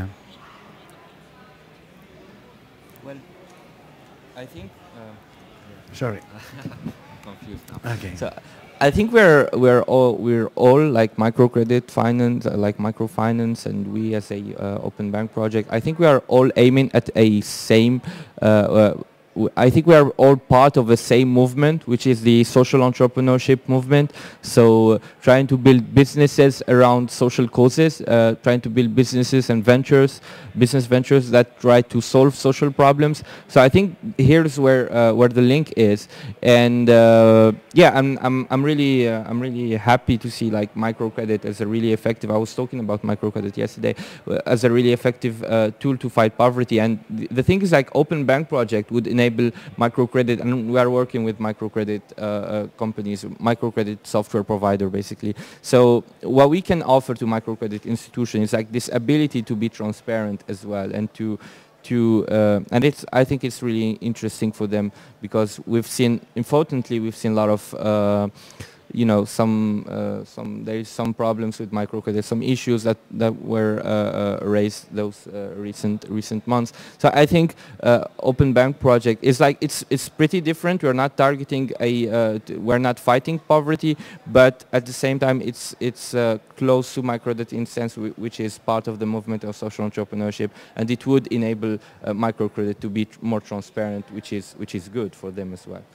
Well, I think, uh, Sorry. confused now. Okay. So, I think we're we're all we're all like microcredit finance, uh, like microfinance, and we as a uh, Open Bank project. I think we are all aiming at a same. Uh, uh, I think we are all part of the same movement, which is the social entrepreneurship movement. So uh, trying to build businesses around social causes, uh, trying to build businesses and ventures, business ventures that try to solve social problems. So I think here's where uh, where the link is, and uh, yeah, I'm I'm I'm really uh, I'm really happy to see like microcredit as a really effective. I was talking about microcredit yesterday uh, as a really effective uh, tool to fight poverty. And th the thing is, like Open Bank project would enable microcredit, and we are working with microcredit uh, uh, companies, microcredit software provider basically. So what we can offer to microcredit institutions is like this ability to be transparent as well, and to to uh, and it's I think it's really interesting for them, because we've seen, importantly, we've seen a lot of uh, you know, some uh, some there is some problems with microcredit, some issues that that were uh, uh, raised those uh, recent recent months. So I think uh, Open Bank project is like it's it's pretty different. We're not targeting a uh, we're not fighting poverty, but at the same time it's it's uh, close to microcredit in sense which is part of the movement of social entrepreneurship, and it would enable uh, microcredit to be tr more transparent, which is which is good for them as well.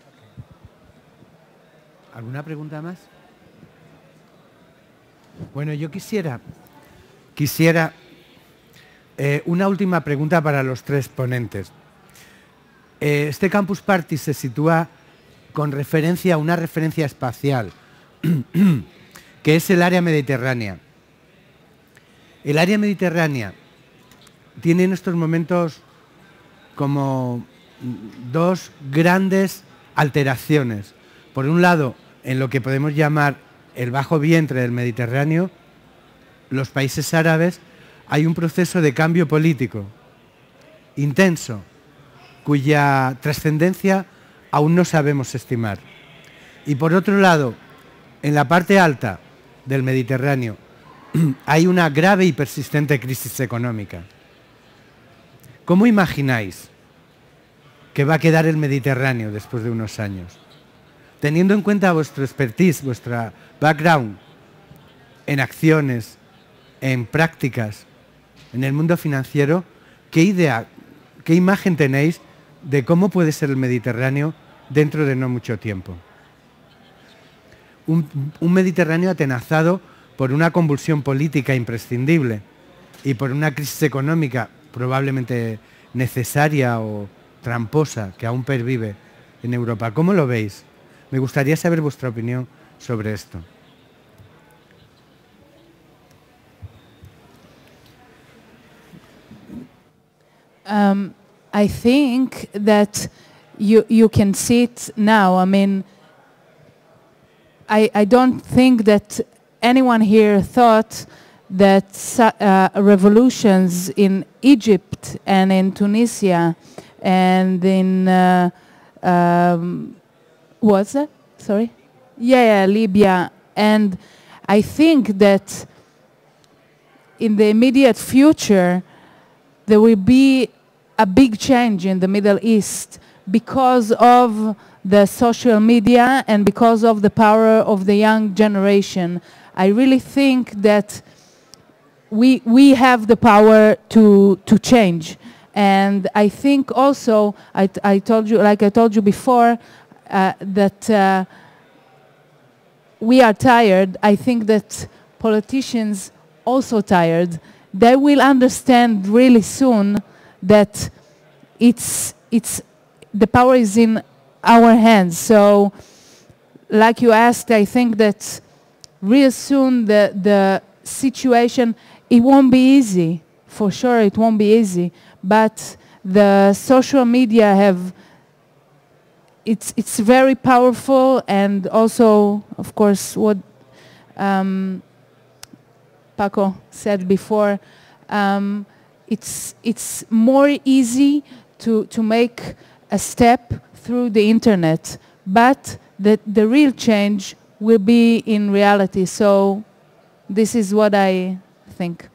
¿Alguna pregunta más? Bueno, yo quisiera, quisiera eh, una última pregunta para los tres ponentes. Eh, este Campus Party se sitúa con referencia a una referencia espacial, que es el área mediterránea. El área mediterránea tiene en estos momentos como dos grandes alteraciones. Por un lado, en lo que podemos llamar el bajo vientre del Mediterráneo, los países árabes, hay un proceso de cambio político intenso, cuya trascendencia aún no sabemos estimar. Y por otro lado, en la parte alta del Mediterráneo, hay una grave y persistente crisis económica. ¿Cómo imagináis que va a quedar el Mediterráneo después de unos años? Teniendo en cuenta vuestro expertise, vuestra background en acciones, en prácticas, en el mundo financiero, ¿qué idea, qué imagen tenéis de cómo puede ser el Mediterráneo dentro de no mucho tiempo? Un, un Mediterráneo atenazado por una convulsión política imprescindible y por una crisis económica probablemente necesaria o tramposa que aún pervive en Europa. ¿Cómo lo veis? Me gustaría saber vuestra opinión sobre esto. Um, I think that you you can see it now. I mean, I I don't think that anyone here thought that uh, revolutions in Egypt and in Tunisia and in uh, um, what's that? Sorry, yeah, yeah, Libya, and I think that in the immediate future there will be a big change in the Middle East because of the social media and because of the power of the young generation. I really think that we we have the power to to change, and I think also I, I told you, like I told you before, uh, that uh, we are tired. I think that politicians also tired. They will understand really soon that it's it's the power is in our hands. So, like you asked, I think that real soon the the situation, it won't be easy. For sure, it won't be easy. But the social media have it's it's very powerful, and also, of course, what um, Paco said before, um, it's it's more easy to to make a step through the internet, but the the real change will be in reality. So this is what I think.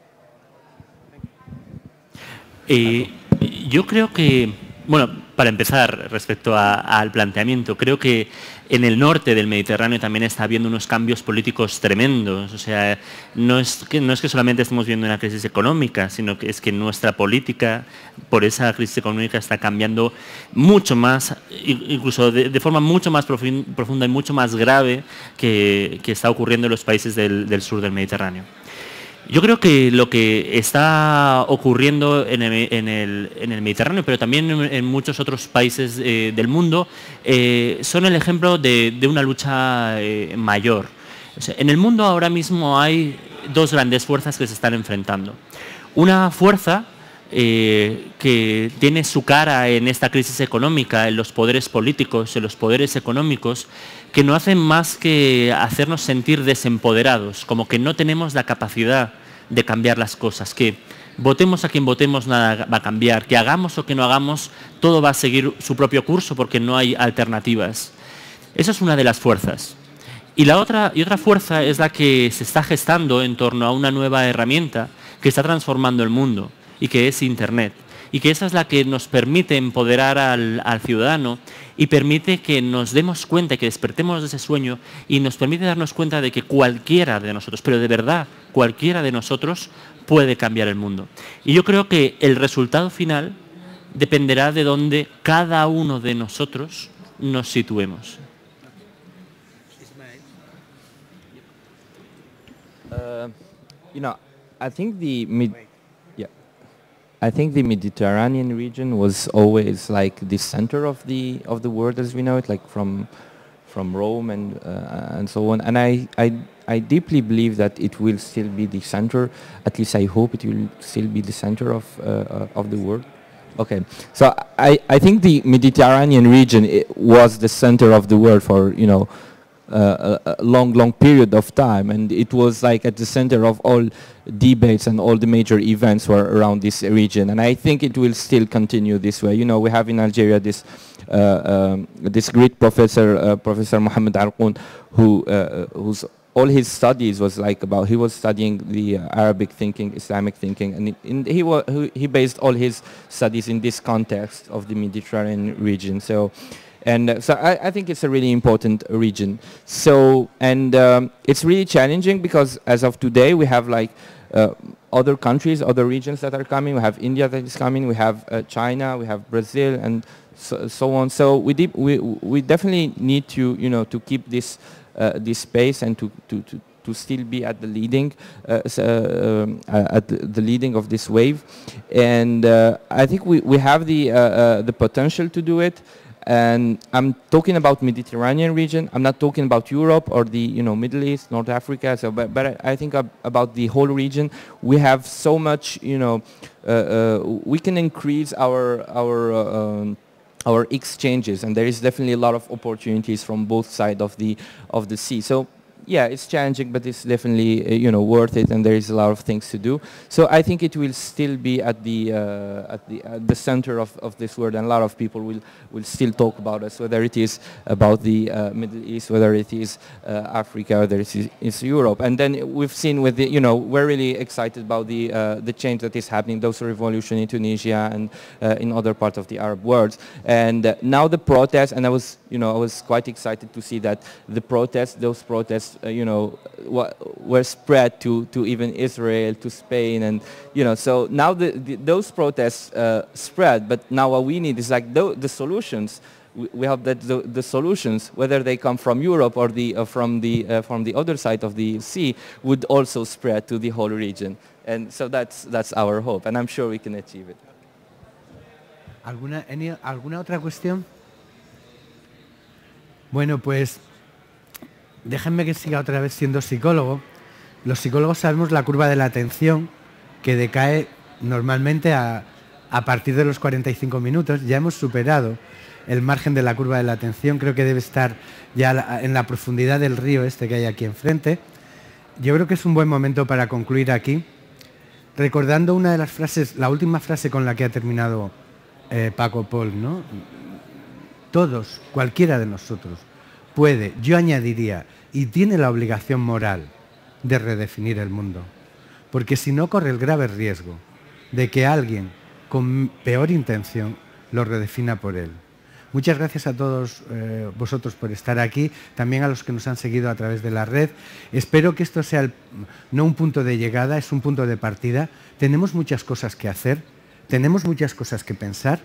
Eh, yo creo que, bueno, para empezar, respecto a, al planteamiento, creo que en el norte del Mediterráneo también está habiendo unos cambios políticos tremendos. O sea, no es que, no es que solamente estemos viendo una crisis económica, sino que es que nuestra política, por esa crisis económica, está cambiando mucho más, incluso de, de forma mucho más profunda y mucho más grave que, que está ocurriendo en los países del, del sur del Mediterráneo. Yo creo que lo que está ocurriendo en el, en el, en el Mediterráneo, pero también en, en muchos otros países eh, del mundo, eh, son el ejemplo de, de una lucha eh, mayor. O sea, en el mundo ahora mismo hay dos grandes fuerzas que se están enfrentando. Una fuerza eh, que tiene su cara en esta crisis económica, en los poderes políticos, en los poderes económicos, que no hacen más que hacernos sentir desempoderados, como que no tenemos la capacidad de cambiar las cosas, que votemos a quien votemos nada va a cambiar, que hagamos o que no hagamos, todo va a seguir su propio curso porque no hay alternativas. Esa es una de las fuerzas. Y la otra, y otra fuerza es la que se está gestando en torno a una nueva herramienta que está transformando el mundo, y que es Internet. Y que esa es la que nos permite empoderar al, al ciudadano y permite que nos demos cuenta, que despertemos de ese sueño y nos permite darnos cuenta de que cualquiera de nosotros, pero de verdad cualquiera de nosotros, puede cambiar el mundo. Y yo creo que el resultado final dependerá de donde cada uno de nosotros nos situemos. Uh, you know, I think the mid I think the Mediterranean region was always like the center of the of the world as we know it, like from from Rome and uh, and so on. And I, I I deeply believe that it will still be the center. At least I hope it will still be the center of uh, of the world. Okay, so I I think the Mediterranean region was the center of the world for you know. Uh, a, a long, long period of time, and it was like at the center of all debates and all the major events were around this region. And I think it will still continue this way. You know, we have in Algeria this uh, um, this great professor, uh, Professor Mohammed Arqoun, who uh, whose all his studies was like about. He was studying the uh, Arabic thinking, Islamic thinking, and it, in, he wa he based all his studies in this context of the Mediterranean region. So. And uh, so I, I think it's a really important region. So, and um, it's really challenging because as of today, we have like uh, other countries, other regions that are coming. We have India that is coming. We have uh, China. We have Brazil, and so, so on. So we, deep, we we definitely need to you know to keep this uh, this space and to to to. to still be at the leading, uh, uh, um, at the, the leading of this wave, and uh, I think we we have the uh, uh, the potential to do it. And I'm talking about Mediterranean region. I'm not talking about Europe or the you know Middle East, North Africa. So, but, but I think ab about the whole region. We have so much, you know, uh, uh, we can increase our our uh, um, our exchanges, and there is definitely a lot of opportunities from both sides of the of the sea. So yeah, it's challenging, but it's definitely uh, you know, worth it, and there is a lot of things to do. So I think it will still be at the uh, at the at the center of, of this world, and a lot of people will will still talk about us, whether it is about the uh, Middle East, whether it is uh, Africa, whether it is, is Europe. And then we've seen with the, you know, we're really excited about the uh, the change that is happening, those revolution in Tunisia and uh, in other parts of the Arab world. And uh, now the protests, and I was you know I was quite excited to see that the protests, those protests. Uh, you know, were spread to, to even Israel, to Spain, and you know, so now the, the, those protests uh, spread, but now what we need is like the, the solutions. We, we have that the, the solutions, whether they come from Europe or the uh, from the uh, from the other side of the sea, would also spread to the whole region, and so that's that's our hope, and I'm sure we can achieve it. ¿Alguna, any, ¿alguna otra cuestión? Bueno, pues déjenme que siga otra vez siendo psicólogo. Los psicólogos sabemos la curva de la atención, que decae normalmente a, a partir de los cuarenta y cinco minutos. Ya hemos superado el margen de la curva de la atención, creo que debe estar ya en la profundidad del río este que hay aquí enfrente. Yo creo que es un buen momento para concluir aquí, recordando una de las frases, la última frase con la que ha terminado eh, Paco Paul, ¿no? Todos, cualquiera de nosotros, puede, yo añadiría, y tiene la obligación moral de redefinir el mundo. Porque si no, corre el grave riesgo de que alguien con peor intención lo redefina por él. Muchas gracias a todos eh, vosotros por estar aquí, también a los que nos han seguido a través de la red. Espero que esto sea el, no un punto de llegada, es un punto de partida. Tenemos muchas cosas que hacer, tenemos muchas cosas que pensar.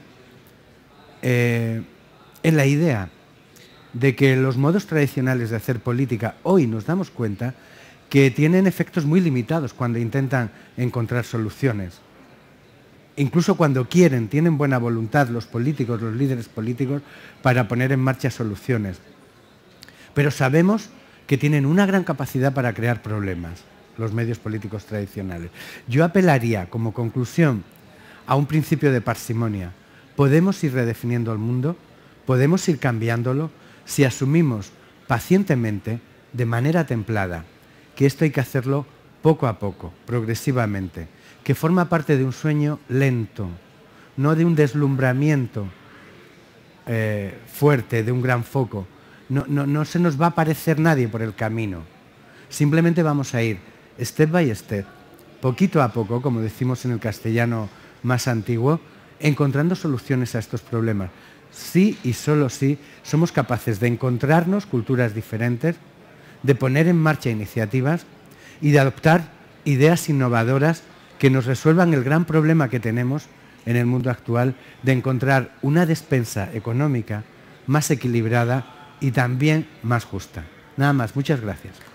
Eh, en la idea de que los modos tradicionales de hacer política hoy nos damos cuenta que tienen efectos muy limitados cuando intentan encontrar soluciones. Incluso cuando quieren, tienen buena voluntad los políticos, los líderes políticos, para poner en marcha soluciones. Pero sabemos que tienen una gran capacidad para crear problemas, los medios políticos tradicionales. Yo apelaría, como conclusión, a un principio de parsimonia. Podemos ir redefiniendo el mundo, podemos ir cambiándolo, si asumimos pacientemente, de manera templada, que esto hay que hacerlo poco a poco, progresivamente, que forma parte de un sueño lento, no de un deslumbramiento eh, fuerte, de un gran foco. No, no, no se nos va a aparecer nadie por el camino. Simplemente vamos a ir step by step, poquito a poco, como decimos en el castellano más antiguo, encontrando soluciones a estos problemas. Sí y solo sí somos capaces de encontrarnos culturas diferentes, de poner en marcha iniciativas y de adoptar ideas innovadoras que nos resuelvan el gran problema que tenemos en el mundo actual de encontrar una despensa económica más equilibrada y también más justa. Nada más, muchas gracias.